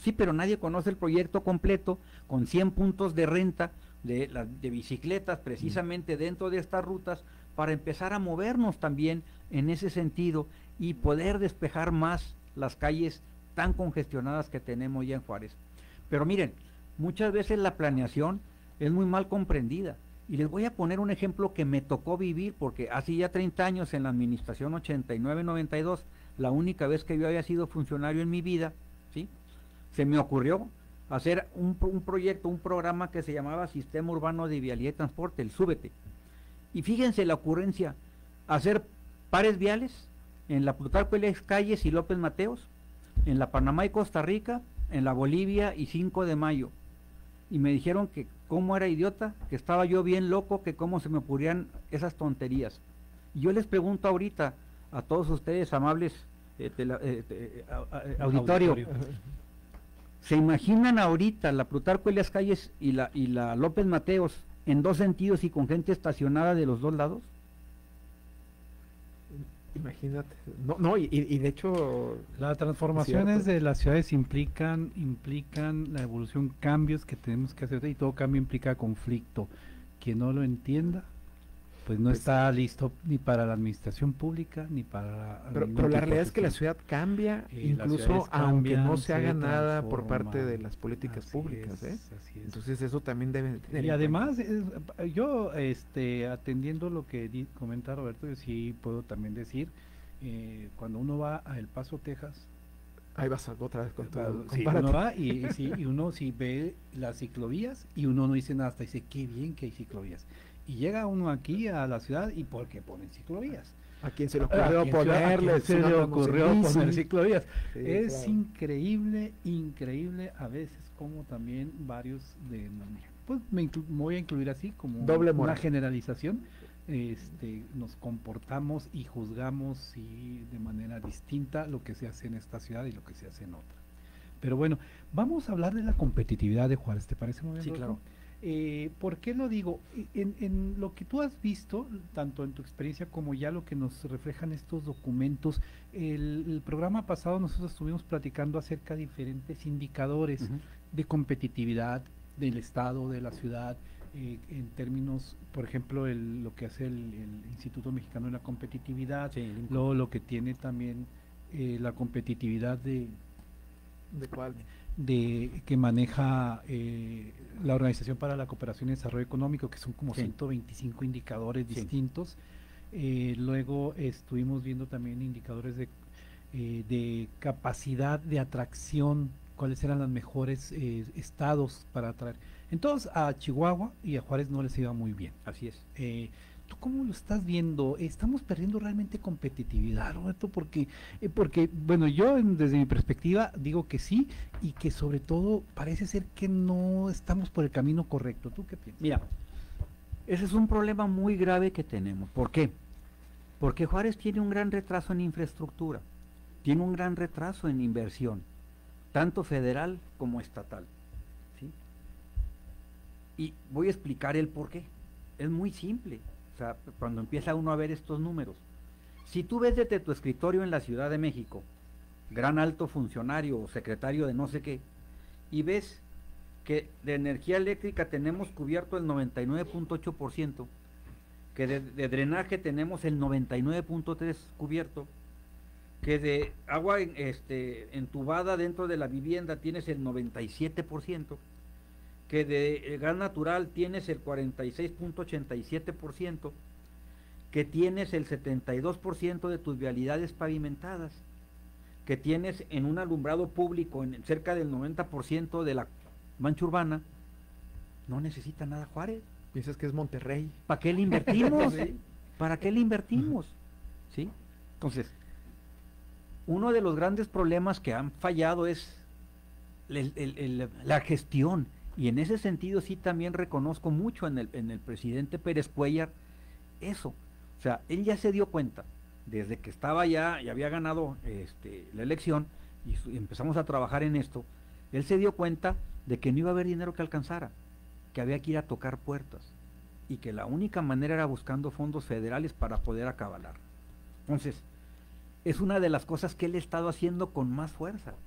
Sí, pero nadie conoce el proyecto completo, con cien puntos de renta de, la, de bicicletas, precisamente mm. dentro de estas rutas, para empezar a movernos también en ese sentido y poder despejar más las calles tan congestionadas que tenemos ya en Juárez. Pero miren, muchas veces la planeación es muy mal comprendida. Y les voy a poner un ejemplo que me tocó vivir, porque hace ya treinta años, en la administración ochenta y nueve noventa y dos, la única vez que yo había sido funcionario en mi vida, ¿sí?, se me ocurrió hacer un, un proyecto, un programa que se llamaba Sistema Urbano de Vialidad y Transporte, el Súbete. Y fíjense la ocurrencia, hacer pares viales en la Plutarco Elías Calles y López Mateos, en la Panamá y Costa Rica, en la Bolivia y cinco de mayo. Y me dijeron que cómo era idiota, que estaba yo bien loco, que cómo se me ocurrían esas tonterías. Y yo les pregunto ahorita a todos ustedes, amables eh, tela, eh, eh, auditorio, auditorio, ¿se imaginan ahorita la Plutarco Elías Calles y la, y la López Mateos en dos sentidos y con gente estacionada de los dos lados? Imagínate, no, no y, y de hecho las transformaciones de las ciudades implican implican la evolución, cambios que tenemos que hacer, y todo cambio implica conflicto. Quien no lo entienda, pues no pues, está listo ni para la administración pública ni para pero, pero la realidad es que la ciudad cambia, eh, incluso aunque no se haga nada por parte de las políticas así públicas, es, ¿eh? Así es. Entonces eso también debe tener. Y además es, yo este atendiendo lo que di, comenta Roberto, yo sí puedo también decir, eh, cuando uno va a El Paso, Texas, ahí vas otra vez con todo. Sí, uno va y, y, sí, y uno sí ve las ciclovías y uno no dice nada, hasta dice qué bien que hay ciclovías. Y llega uno aquí a la ciudad y ¿por qué ponen ciclovías? ¿A quién se le ocurrió ponerle? Se le ocurrió poner ciclovías. Sí, es claro. increíble, increíble a veces como también varios de, pues me, me voy a incluir así como doble una generalización, este, nos comportamos y juzgamos sí, de manera distinta lo que se hace en esta ciudad y lo que se hace en otra. Pero bueno, vamos a hablar de la competitividad de Juárez, ¿te parece muy bien? Sí, claro. Eh, ¿Por qué lo digo? En, en lo que tú has visto, tanto en tu experiencia como ya lo que nos reflejan estos documentos, el, el programa pasado nosotros estuvimos platicando acerca de diferentes indicadores uh-huh. de competitividad del estado, de la ciudad, eh, en términos, por ejemplo, el, lo que hace el, el Instituto Mexicano de la Competitividad, sí, luego lo que tiene también eh, la competitividad de... ¿De cuál? de que maneja eh, la Organización para la Cooperación y Desarrollo Económico, que son como sí. ciento veinticinco indicadores sí. distintos. Eh, luego estuvimos viendo también indicadores de, eh, de capacidad de atracción, cuáles eran los mejores eh, estados para atraer. Entonces a Chihuahua y a Juárez no les iba muy bien. Así es. Eh, ¿Tú cómo lo estás viendo? ¿Estamos perdiendo realmente competitividad, Roberto? Porque, eh, porque bueno, yo en, desde mi perspectiva digo que sí, y que sobre todo parece ser que no estamos por el camino correcto. ¿Tú qué piensas? Mira, ese es un problema muy grave que tenemos. ¿Por qué? Porque Juárez tiene un gran retraso en infraestructura, tiene un gran retraso en inversión, tanto federal como estatal, ¿sí? Y voy a explicar el por qué. Es muy simple. O sea, cuando empieza uno a ver estos números, si tú ves desde tu escritorio en la Ciudad de México, gran alto funcionario o secretario de no sé qué, y ves que de energía eléctrica tenemos cubierto el noventa y nueve punto ocho por ciento, que de, de drenaje tenemos el noventa y nueve punto tres por ciento cubierto, que de agua este, entubada dentro de la vivienda tienes el noventa y siete por ciento, que de gas natural tienes el cuarenta y seis punto ochenta y siete por ciento, que tienes el setenta y dos por ciento de tus vialidades pavimentadas, que tienes en un alumbrado público en cerca del noventa por ciento de la mancha urbana, no necesita nada Juárez. Piensas que es Monterrey. ¿Para qué le invertimos? ¿Sí? ¿Para qué le invertimos? ¿Sí? Entonces, uno de los grandes problemas que han fallado es el, el, el, la gestión. Y en ese sentido sí también reconozco mucho en el, en el presidente Pérez Cuéllar eso. O sea, él ya se dio cuenta, desde que estaba ya, y había ganado este, la elección, y, y empezamos a trabajar en esto, él se dio cuenta de que no iba a haber dinero que alcanzara, que había que ir a tocar puertas, y que la única manera era buscando fondos federales para poder acabalar. Entonces, es una de las cosas que él ha estado haciendo con más fuerza.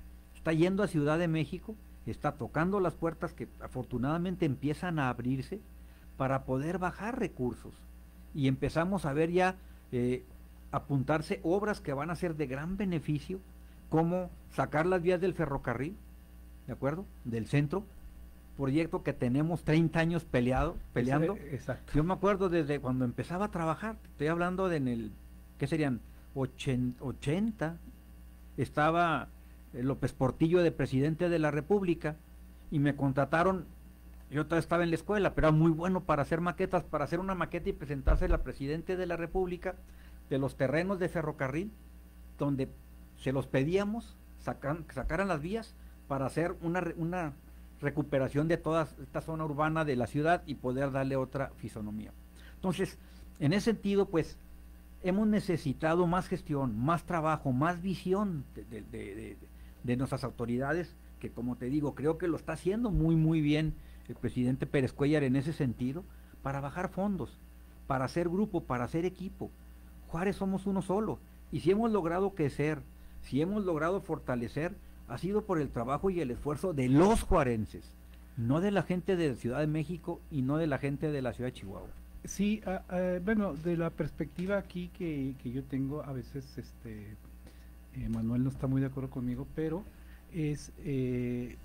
está yendo a Ciudad de México, está tocando las puertas que afortunadamente empiezan a abrirse para poder bajar recursos. Y empezamos a ver ya eh, apuntarse obras que van a ser de gran beneficio, como sacar las vías del ferrocarril, ¿de acuerdo? Del centro, proyecto que tenemos treinta años peleado, peleando. Exacto. Yo me acuerdo desde cuando empezaba a trabajar, estoy hablando de en el, ¿qué serían? ochenta, estaba López Portillo de presidente de la República y me contrataron. Yo todavía estaba en la escuela, pero era muy bueno para hacer maquetas, para hacer una maqueta y presentarse al presidente de la República de los terrenos de ferrocarril, donde se los pedíamos, sacan, sacaran las vías para hacer una, una recuperación de toda esta zona urbana de la ciudad y poder darle otra fisonomía. Entonces, en ese sentido, pues, hemos necesitado más gestión, más trabajo, más visión de, de, de, de, de nuestras autoridades, que como te digo, creo que lo está haciendo muy, muy bien el presidente Pérez Cuéllar en ese sentido, para bajar fondos, para hacer grupo, para hacer equipo. Juárez somos uno solo, y si hemos logrado crecer, si hemos logrado fortalecer, ha sido por el trabajo y el esfuerzo de los juarenses, no de la gente de Ciudad de México y no de la gente de la ciudad de Chihuahua. Sí, uh, uh, bueno, de la perspectiva aquí que, que yo tengo, a veces este eh, Manuel no está muy de acuerdo conmigo, pero es eh,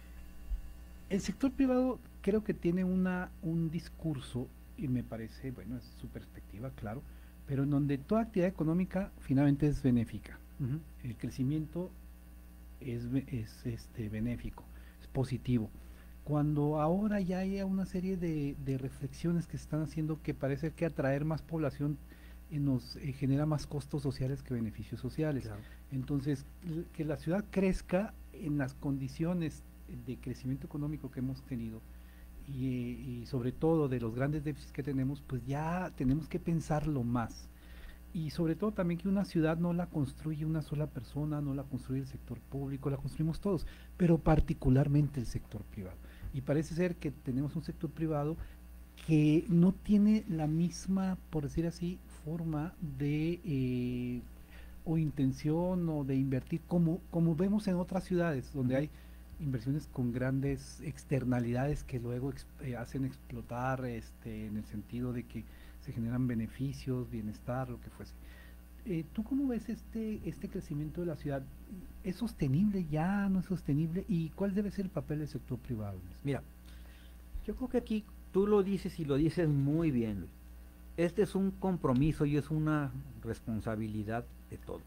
el sector privado creo que tiene una un discurso, y me parece, bueno, es su perspectiva, claro, pero en donde toda actividad económica finalmente es benéfica. Uh-huh. El crecimiento es, es este benéfico, es positivo. Cuando ahora ya hay una serie de, de reflexiones que se están haciendo, que parece que atraer más población eh, nos eh, genera más costos sociales que beneficios sociales. Claro. Entonces, que la ciudad crezca en las condiciones de crecimiento económico que hemos tenido y, y sobre todo de los grandes déficits que tenemos, pues ya tenemos que pensarlo más. Y sobre todo también que una ciudad no la construye una sola persona, no la construye el sector público, la construimos todos, pero particularmente el sector privado. Y parece ser que tenemos un sector privado que no tiene la misma, por decir así, forma de eh, o intención o de invertir como, como vemos en otras ciudades, donde hay inversiones con grandes externalidades que luego exp eh, hacen explotar este, en el sentido de que se generan beneficios, bienestar, lo que fuese. Eh, ¿Tú cómo ves este, este crecimiento de la ciudad? ¿Es sostenible ya? ¿No es sostenible? ¿Y cuál debe ser el papel del sector privado? Mira, yo creo que aquí tú lo dices y lo dices muy bien, Luis. Este es un compromiso y es una responsabilidad de todos.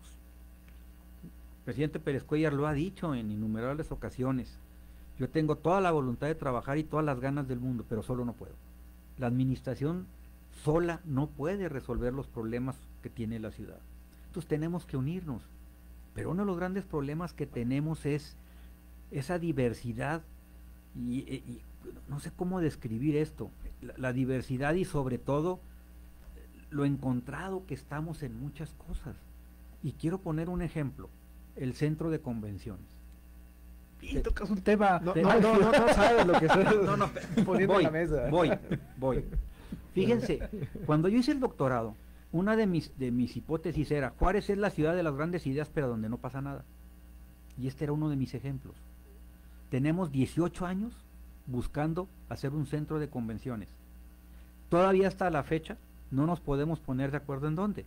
El presidente Pérez Cuéllar lo ha dicho en innumerables ocasiones. Yo tengo toda la voluntad de trabajar y todas las ganas del mundo, pero solo no puedo. La administración sola no puede resolver los problemas que tiene la ciudad. Entonces tenemos que unirnos. Pero uno de los grandes problemas que tenemos es esa diversidad y, y, y no sé cómo describir esto, la, la diversidad y sobre todo lo encontrado que estamos en muchas cosas. Y quiero poner un ejemplo, el centro de convenciones. Y tocas un tema. No, no, no, no, no sabes lo que estoy no, no, poniendo voy, en la mesa. Voy, voy. Fíjense, cuando yo hice el doctorado, una de mis, de mis hipótesis era, Juárez es la ciudad de las grandes ideas, pero donde no pasa nada. Y este era uno de mis ejemplos. Tenemos dieciocho años buscando hacer un centro de convenciones. Todavía hasta la fecha no nos podemos poner de acuerdo en dónde.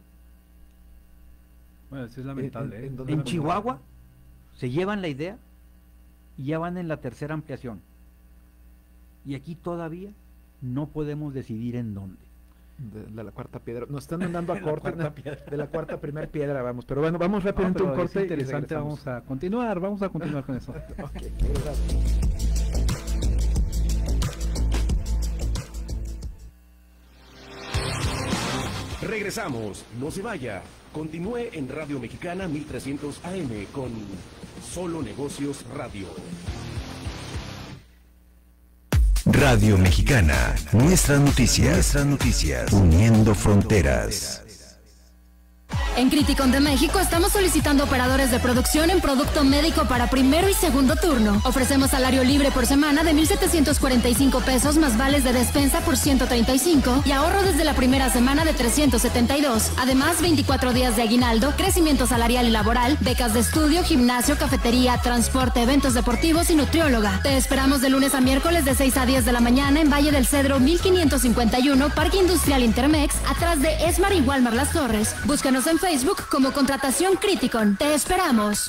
Bueno, eso es lamentable. En, en, en, en Chihuahua se llevan la idea y ya van en la tercera ampliación. Y aquí todavía no podemos decidir en dónde. De, de la cuarta piedra, nos están mandando a corte de, de la cuarta primer piedra, vamos, pero bueno, vamos rápidamente no, un corte interesante, vamos a continuar, vamos a continuar con eso. Okay, regresamos, no se vaya, continúe en Radio Mexicana mil trescientos A M con Solo Negocios Radio. Radio Mexicana, nuestras noticias, nuestras noticias, uniendo fronteras. En Criticon de México estamos solicitando operadores de producción en producto médico para primero y segundo turno. Ofrecemos salario libre por semana de mil setecientos cuarenta y cinco pesos más vales de despensa por ciento treinta y cinco y ahorro desde la primera semana de trescientos setenta y dos. Además, veinticuatro días de aguinaldo, crecimiento salarial y laboral, becas de estudio, gimnasio, cafetería, transporte, eventos deportivos y nutrióloga. Te esperamos de lunes a miércoles de seis a diez de la mañana en Valle del Cedro mil quinientos cincuenta y uno, Parque Industrial Intermex, atrás de Esmar y Walmart Las Torres. Búscanos en Facebook como Contratación Criticon. Te esperamos.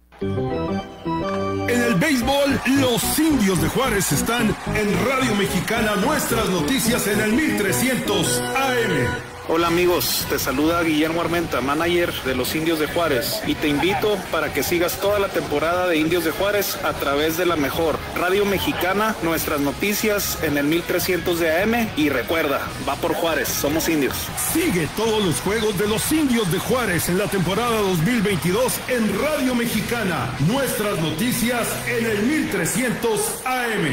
En el béisbol, los Indios de Juárez están en Radio Mexicana, nuestras noticias en el mil trescientos A M. Hola amigos, te saluda Guillermo Armenta, manager de los Indios de Juárez, y te invito para que sigas toda la temporada de Indios de Juárez a través de la mejor Radio Mexicana, nuestras noticias en el mil trescientos de A M, y recuerda, va por Juárez, somos indios. Sigue todos los juegos de los Indios de Juárez en la temporada dos mil veintidós en Radio Mexicana, nuestras noticias en el mil trescientos A M.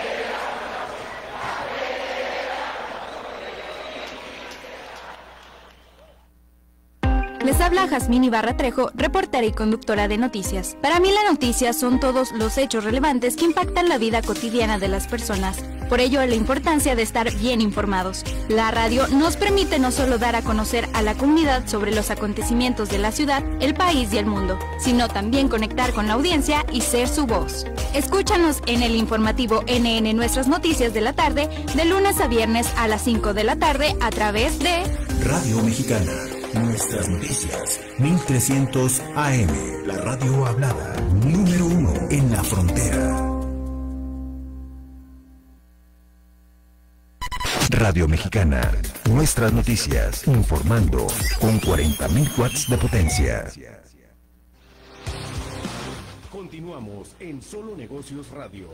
Les habla Jazmín Ibarra Trejo, reportera y conductora de noticias. Para mí la noticia son todos los hechos relevantes que impactan la vida cotidiana de las personas. Por ello, la importancia de estar bien informados. La radio nos permite no solo dar a conocer a la comunidad sobre los acontecimientos de la ciudad, el país y el mundo, sino también conectar con la audiencia y ser su voz. Escúchanos en el informativo N N Nuestras Noticias de la Tarde, de lunes a viernes a las cinco de la tarde a través de Radio Mexicana. Nuestras noticias, mil trescientos A M, la radio hablada, número uno en la frontera. Radio Mexicana, nuestras noticias, informando con cuarenta mil watts de potencia. Continuamos en Solo Negocios Radio.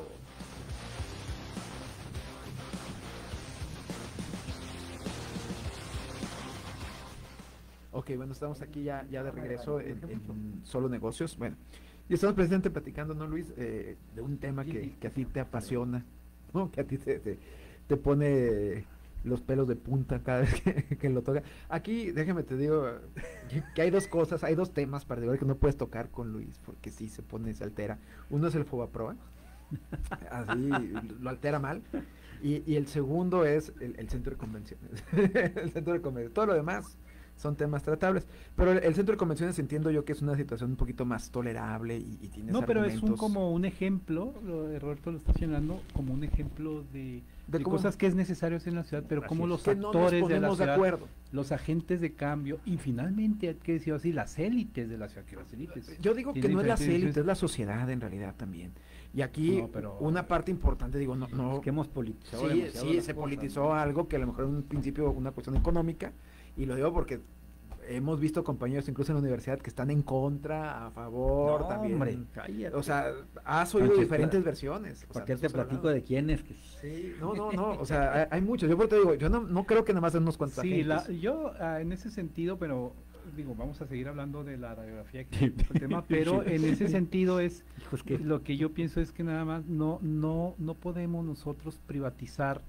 Ok, bueno, estamos aquí ya, ya de regreso en, en Solo Negocios. Bueno, y estamos precisamente platicando, ¿no, Luis? Eh, de un tema que, que a ti te apasiona, ¿no? Que a ti te, te, te pone los pelos de punta cada vez que, que lo toca. Aquí, déjame te digo, que hay dos cosas, hay dos temas particulares que no puedes tocar con Luis, porque sí se pone, se altera. Uno es el Fobaproa, así lo altera mal. Y, y el segundo es el, el centro de convenciones. El centro de convenciones. Todo lo demás son temas tratables, pero el, el centro de convenciones entiendo yo que es una situación un poquito más tolerable y, y tienes no, pero argumentos. es un, como un ejemplo, lo de Roberto lo está señalando, como un ejemplo de, de, de cosas que es necesario hacer en la ciudad, pero como los que actores no de la ciudad, de acuerdo. Los agentes de cambio y finalmente, hay que decir así, las élites de la ciudad, que las élites. Yo digo que no es las élites, es la sociedad en realidad también. Y aquí no, pero, una parte importante, digo, no, no es que hemos politizado. Sí, sí, se cosas, politizó ¿no? algo que a lo mejor en un principio una cuestión económica, y lo digo porque hemos visto compañeros incluso en la universidad que están en contra, a favor, no, también. Hombre, cállate. O sea, has oído Sánchez, diferentes versiones. ¿Para qué te platico de quién es? Que... Sí, no, no, no, o sea, hay, hay muchos. Yo por te digo, yo no, no creo que nada más sean unos cuantos Sí, la, yo uh, en ese sentido, pero digo, vamos a seguir hablando de la radiografía que es el tema, pero en ese sentido es, Hijos, que lo que yo pienso es que nada más no, no, no podemos nosotros privatizar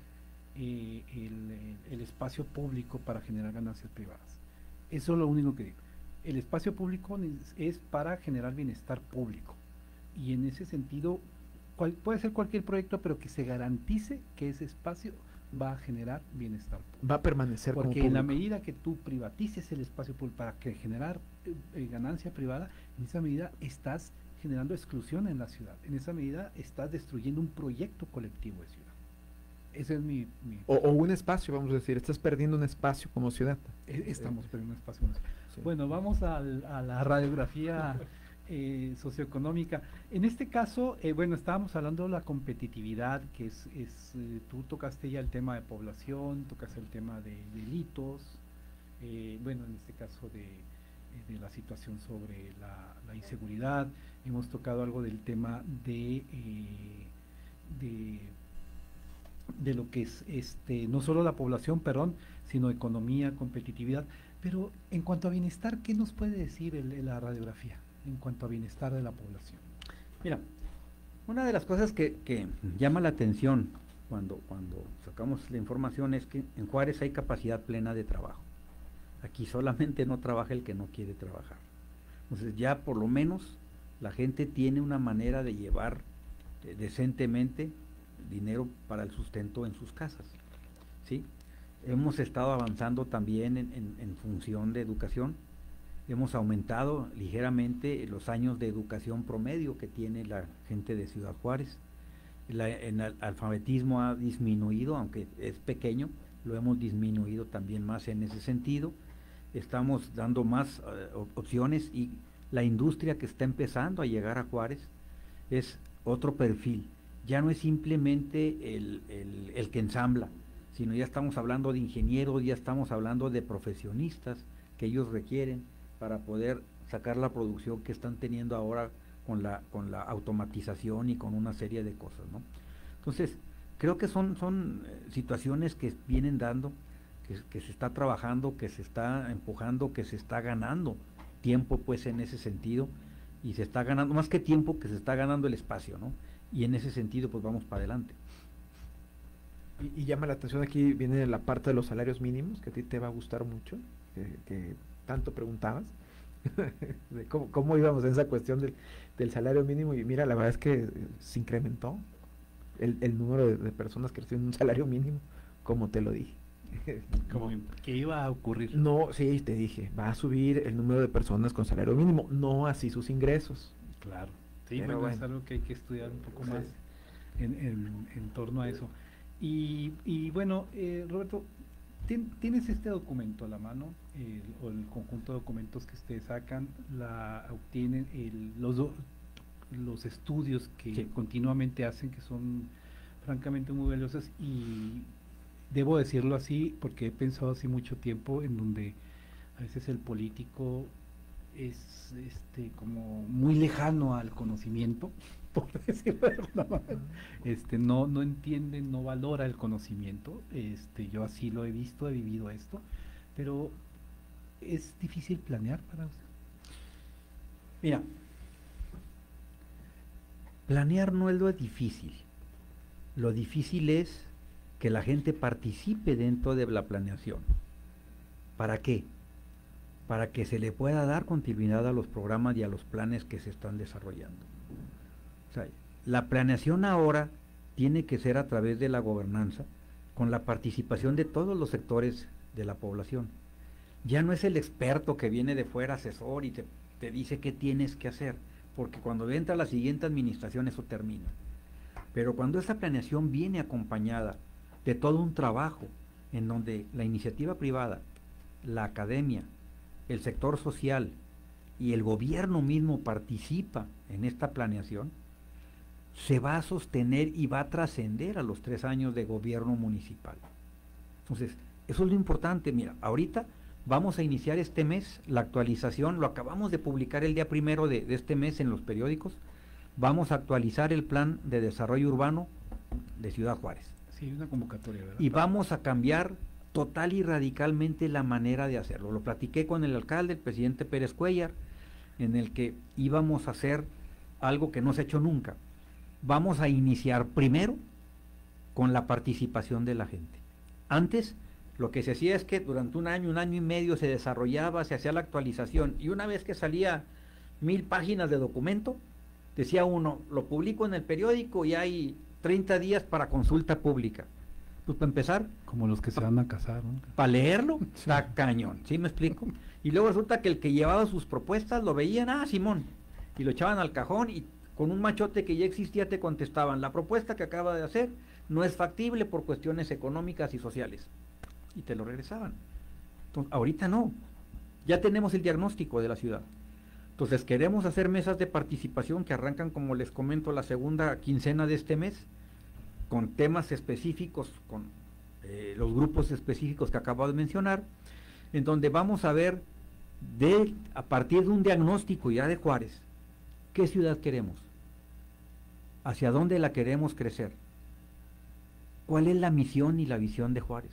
eh, el, el espacio público para generar ganancias privadas. Eso es lo único que digo. El espacio público es, es para generar bienestar público. Y en ese sentido, cual, puede ser cualquier proyecto, pero que se garantice que ese espacio va a generar bienestar público. Va a permanecer como Porque público. en la medida que tú privatices el espacio público para que generar eh, ganancia privada, en esa medida estás generando exclusión en la ciudad. En esa medida estás destruyendo un proyecto colectivo de ciudad. Ese es mi... mi o, o un espacio, vamos a decir, estás perdiendo un espacio como ciudad. Estamos perdiendo un espacio como ciudad. Sí. Bueno, vamos al, a la radiografía eh, socioeconómica. En este caso, eh, bueno, estábamos hablando de la competitividad, que es, es eh, tú tocaste ya el tema de población, tocaste el tema de delitos, eh, bueno, en este caso de, de la situación sobre la, la inseguridad, hemos tocado algo del tema de... Eh, de de lo que es este no solo la población, perdón, sino economía, competitividad, pero en cuanto a bienestar, ¿qué nos puede decir el, la radiografía en cuanto a bienestar de la población? Mira, una de las cosas que, que llama la atención cuando, cuando sacamos la información es que en Juárez hay capacidad plena de trabajo. Aquí solamente no trabaja el que no quiere trabajar. Entonces ya por lo menos la gente tiene una manera de llevar eh, decentemente dinero para el sustento en sus casas, ¿sí? Hemos estado avanzando también en, en, en función de educación. Hemos aumentado ligeramente los años de educación promedio que tiene la gente de Ciudad Juárez. La, en el alfabetismo ha disminuido, aunque es pequeño, lo hemos disminuido también más en ese sentido. Estamos dando más uh, opciones, y la industria que está empezando a llegar a Juárez es otro perfil. Ya no es simplemente el, el, el que ensambla, sino ya estamos hablando de ingenieros, ya estamos hablando de profesionistas que ellos requieren para poder sacar la producción que están teniendo ahora con la, con la automatización y con una serie de cosas, ¿no? Entonces, creo que son, son situaciones que vienen dando, que, que se está trabajando, que se está empujando, que se está ganando tiempo pues en ese sentido, y se está ganando, más que tiempo, que se está ganando el espacio, ¿no? Y en ese sentido pues vamos para adelante. Y, y llama la atención, aquí viene la parte de los salarios mínimos, que a ti te va a gustar mucho, que, que tanto preguntabas, de cómo, cómo íbamos en esa cuestión del, del salario mínimo, y mira, la verdad es que se incrementó el, el número de, de personas que reciben un salario mínimo, como te lo dije. Como, ¿qué iba a ocurrir? No, sí, te dije, va a subir el número de personas con salario mínimo, no así sus ingresos. Claro, sí, bueno, bueno, es algo que hay que estudiar un poco más sí. en, en, en torno a eso. Y, y bueno, eh, Roberto, tienes este documento a la mano, el, o el conjunto de documentos que ustedes sacan, la obtienen, el, los, do, los estudios que sí. continuamente hacen, que son francamente muy valiosos, y debo decirlo así porque he pensado así mucho tiempo, en donde a veces el político es este como muy lejano al conocimiento, por decirlo de alguna manera. Este no no entiende, no valora el conocimiento. Este yo así lo he visto, he vivido esto, pero es difícil planear para usted. Mira, planear no es lo difícil. Lo difícil es que la gente participe dentro de la planeación. ¿Para qué? Para que se le pueda dar continuidad a los programas y a los planes que se están desarrollando. O sea, la planeación ahora tiene que ser a través de la gobernanza, con la participación de todos los sectores de la población. Ya no es el experto que viene de fuera, asesor, y te, te dice qué tienes que hacer, porque cuando entra la siguiente administración eso termina. Pero cuando esa planeación viene acompañada de todo un trabajo en donde la iniciativa privada, la academia, el sector social y el gobierno mismo participa en esta planeación, se va a sostener y va a trascender a los tres años de gobierno municipal. Entonces, eso es lo importante. Mira, ahorita vamos a iniciar este mes la actualización, lo acabamos de publicar el día primero de, de este mes en los periódicos. Vamos a actualizar el plan de desarrollo urbano de Ciudad Juárez. Sí, una convocatoria, ¿verdad? Y vamos a cambiar total y radicalmente la manera de hacerlo. Lo platiqué con el alcalde, el presidente Pérez Cuellar, en el que íbamos a hacer algo que no se ha hecho nunca. Vamos a iniciar primero con la participación de la gente. Antes, lo que se hacía es que durante un año, un año y medio se desarrollaba, se hacía la actualización, y una vez que salía mil páginas de documento, decía uno, lo publico en el periódico y hay treinta días para consulta pública. Pues para empezar, como los que se van a casar, ¿no? Para leerlo, está sí. cañón, ¿sí me explico? Y luego resulta que el que llevaba sus propuestas lo veían, ah, Simón, y lo echaban al cajón, y con un machote que ya existía te contestaban, la propuesta que acaba de hacer no es factible por cuestiones económicas y sociales, y te lo regresaban. Entonces, ahorita no, ya tenemos el diagnóstico de la ciudad. Entonces queremos hacer mesas de participación que arrancan, como les comento, la segunda quincena de este mes, con temas específicos, con eh, los grupos específicos que acabo de mencionar, en donde vamos a ver, de, a partir de un diagnóstico ya de Juárez, qué ciudad queremos, hacia dónde la queremos crecer, cuál es la misión y la visión de Juárez,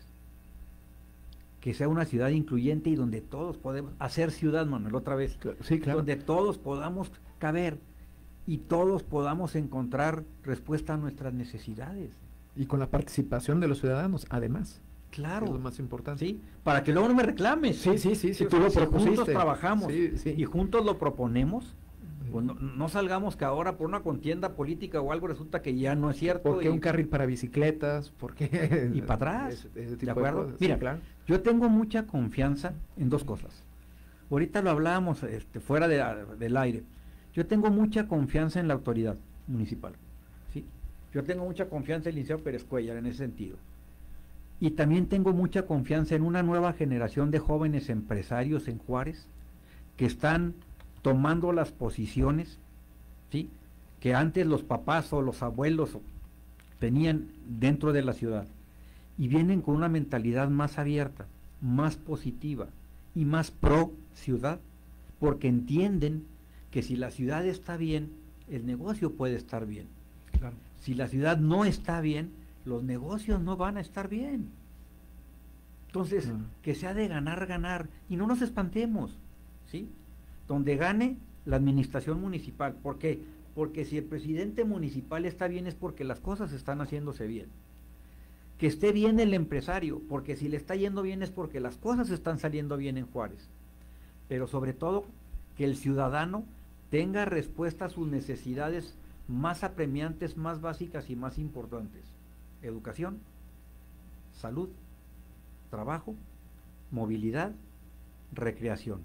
que sea una ciudad incluyente y donde todos podemos hacer ciudad, Manuel, otra vez, sí, claro. donde todos podamos caber y todos podamos encontrar respuesta a nuestras necesidades. Y con la participación de los ciudadanos, además. Claro. Es lo más importante. Sí, para que luego no me reclames. Sí, sí, sí. Si sí tú lo si propusiste. juntos trabajamos sí, sí. y juntos lo proponemos, pues no, no salgamos que ahora por una contienda política o algo resulta que ya no es cierto. ¿Por qué y, un carril para bicicletas? ¿Por qué? Y para atrás. Ese, ese tipo ¿De acuerdo? De cosas. Mira, Sí, claro. yo tengo mucha confianza en dos cosas. Ahorita lo hablábamos este, fuera de, del aire. Yo tengo mucha confianza en la autoridad municipal. ¿Sí? Yo tengo mucha confianza en el licenciado Pérez Cuellar en ese sentido. Y también tengo mucha confianza en una nueva generación de jóvenes empresarios en Juárez que están tomando las posiciones, ¿sí?, que antes los papás o los abuelos tenían dentro de la ciudad, y vienen con una mentalidad más abierta, más positiva y más pro ciudad, porque entienden que si la ciudad está bien, el negocio puede estar bien. Claro. Si la ciudad no está bien, los negocios no van a estar bien. Entonces, uh-huh. que sea de ganar, ganar, y no nos espantemos, ¿sí? Donde gane la administración municipal. ¿Por qué? Porque si el presidente municipal está bien es porque las cosas están haciéndose bien. Que esté bien el empresario, porque si le está yendo bien es porque las cosas están saliendo bien en Juárez. Pero sobre todo, que el ciudadano tenga respuesta a sus necesidades más apremiantes, más básicas y más importantes. Educación, salud, trabajo, movilidad, recreación.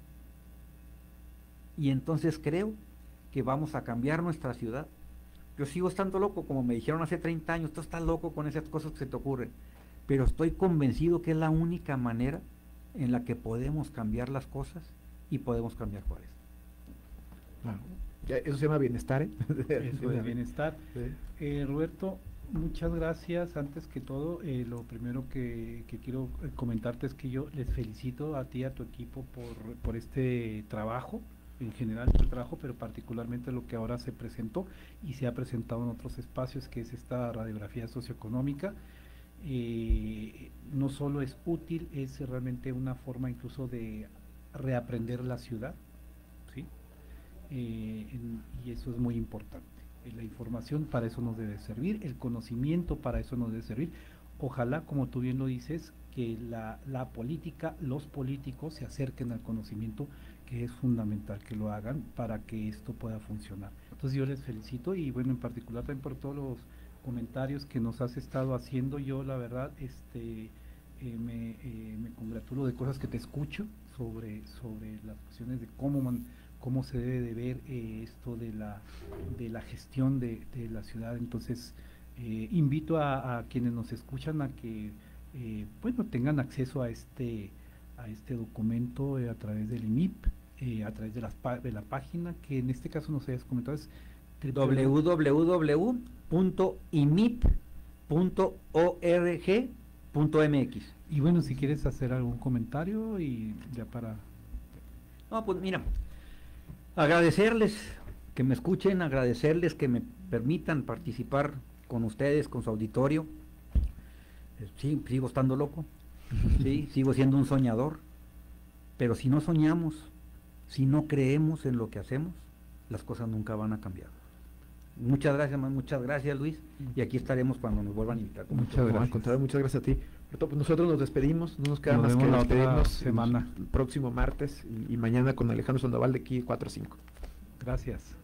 Y entonces creo que vamos a cambiar nuestra ciudad. Yo sigo estando loco, como me dijeron hace treinta años, tú estás loco con esas cosas que se te ocurren, pero estoy convencido que es la única manera en la que podemos cambiar las cosas y podemos cambiar Juárez. Claro. Eso se llama bienestar, ¿eh? Eso es bienestar. Sí. Eh, Roberto, muchas gracias. Antes que todo, eh, lo primero que, que quiero comentarte es que yo les felicito a ti y a tu equipo por, por este trabajo, en general este trabajo, pero particularmente lo que ahora se presentó y se ha presentado en otros espacios, que es esta radiografía socioeconómica. Eh, no solo es útil, es realmente una forma incluso de reaprender la ciudad, ¿sí? Eh, en, y eso es muy importante. Eh, la información para eso nos debe servir, el conocimiento para eso nos debe servir. Ojalá, como tú bien lo dices, que la, la política, los políticos se acerquen al conocimiento, que es fundamental que lo hagan para que esto pueda funcionar. Entonces yo les felicito, y bueno, en particular también por todos los comentarios que nos has estado haciendo. Yo la verdad este eh, me, eh, me congratulo de cosas que te escucho sobre, sobre las cuestiones de cómo man, cómo se debe de ver eh, esto de la, de la gestión de, de la ciudad. Entonces eh, invito a, a quienes nos escuchan a que eh, bueno, tengan acceso a este, a este documento eh, a través del I M I P, eh, a través de, las, de la página, que en este caso nos hayas comentado es w w w punto i m i p punto org punto m x. Y bueno, si quieres hacer algún comentario y ya para... No, pues mira, agradecerles que me escuchen, agradecerles que me permitan participar con ustedes, con su auditorio. Sí, sigo estando loco, sí, sigo siendo un soñador, pero si no soñamos, si no creemos en lo que hacemos, las cosas nunca van a cambiar. Muchas gracias, muchas gracias, Luis, y aquí estaremos cuando nos vuelvan a invitar. Muchas gracias. Al contrario, muchas gracias a ti. Pues nosotros nos despedimos, no nos queda nos más que la despedirnos semana. El próximo martes y, y mañana con Alejandro Sandoval de aquí cuatro a cinco. Gracias.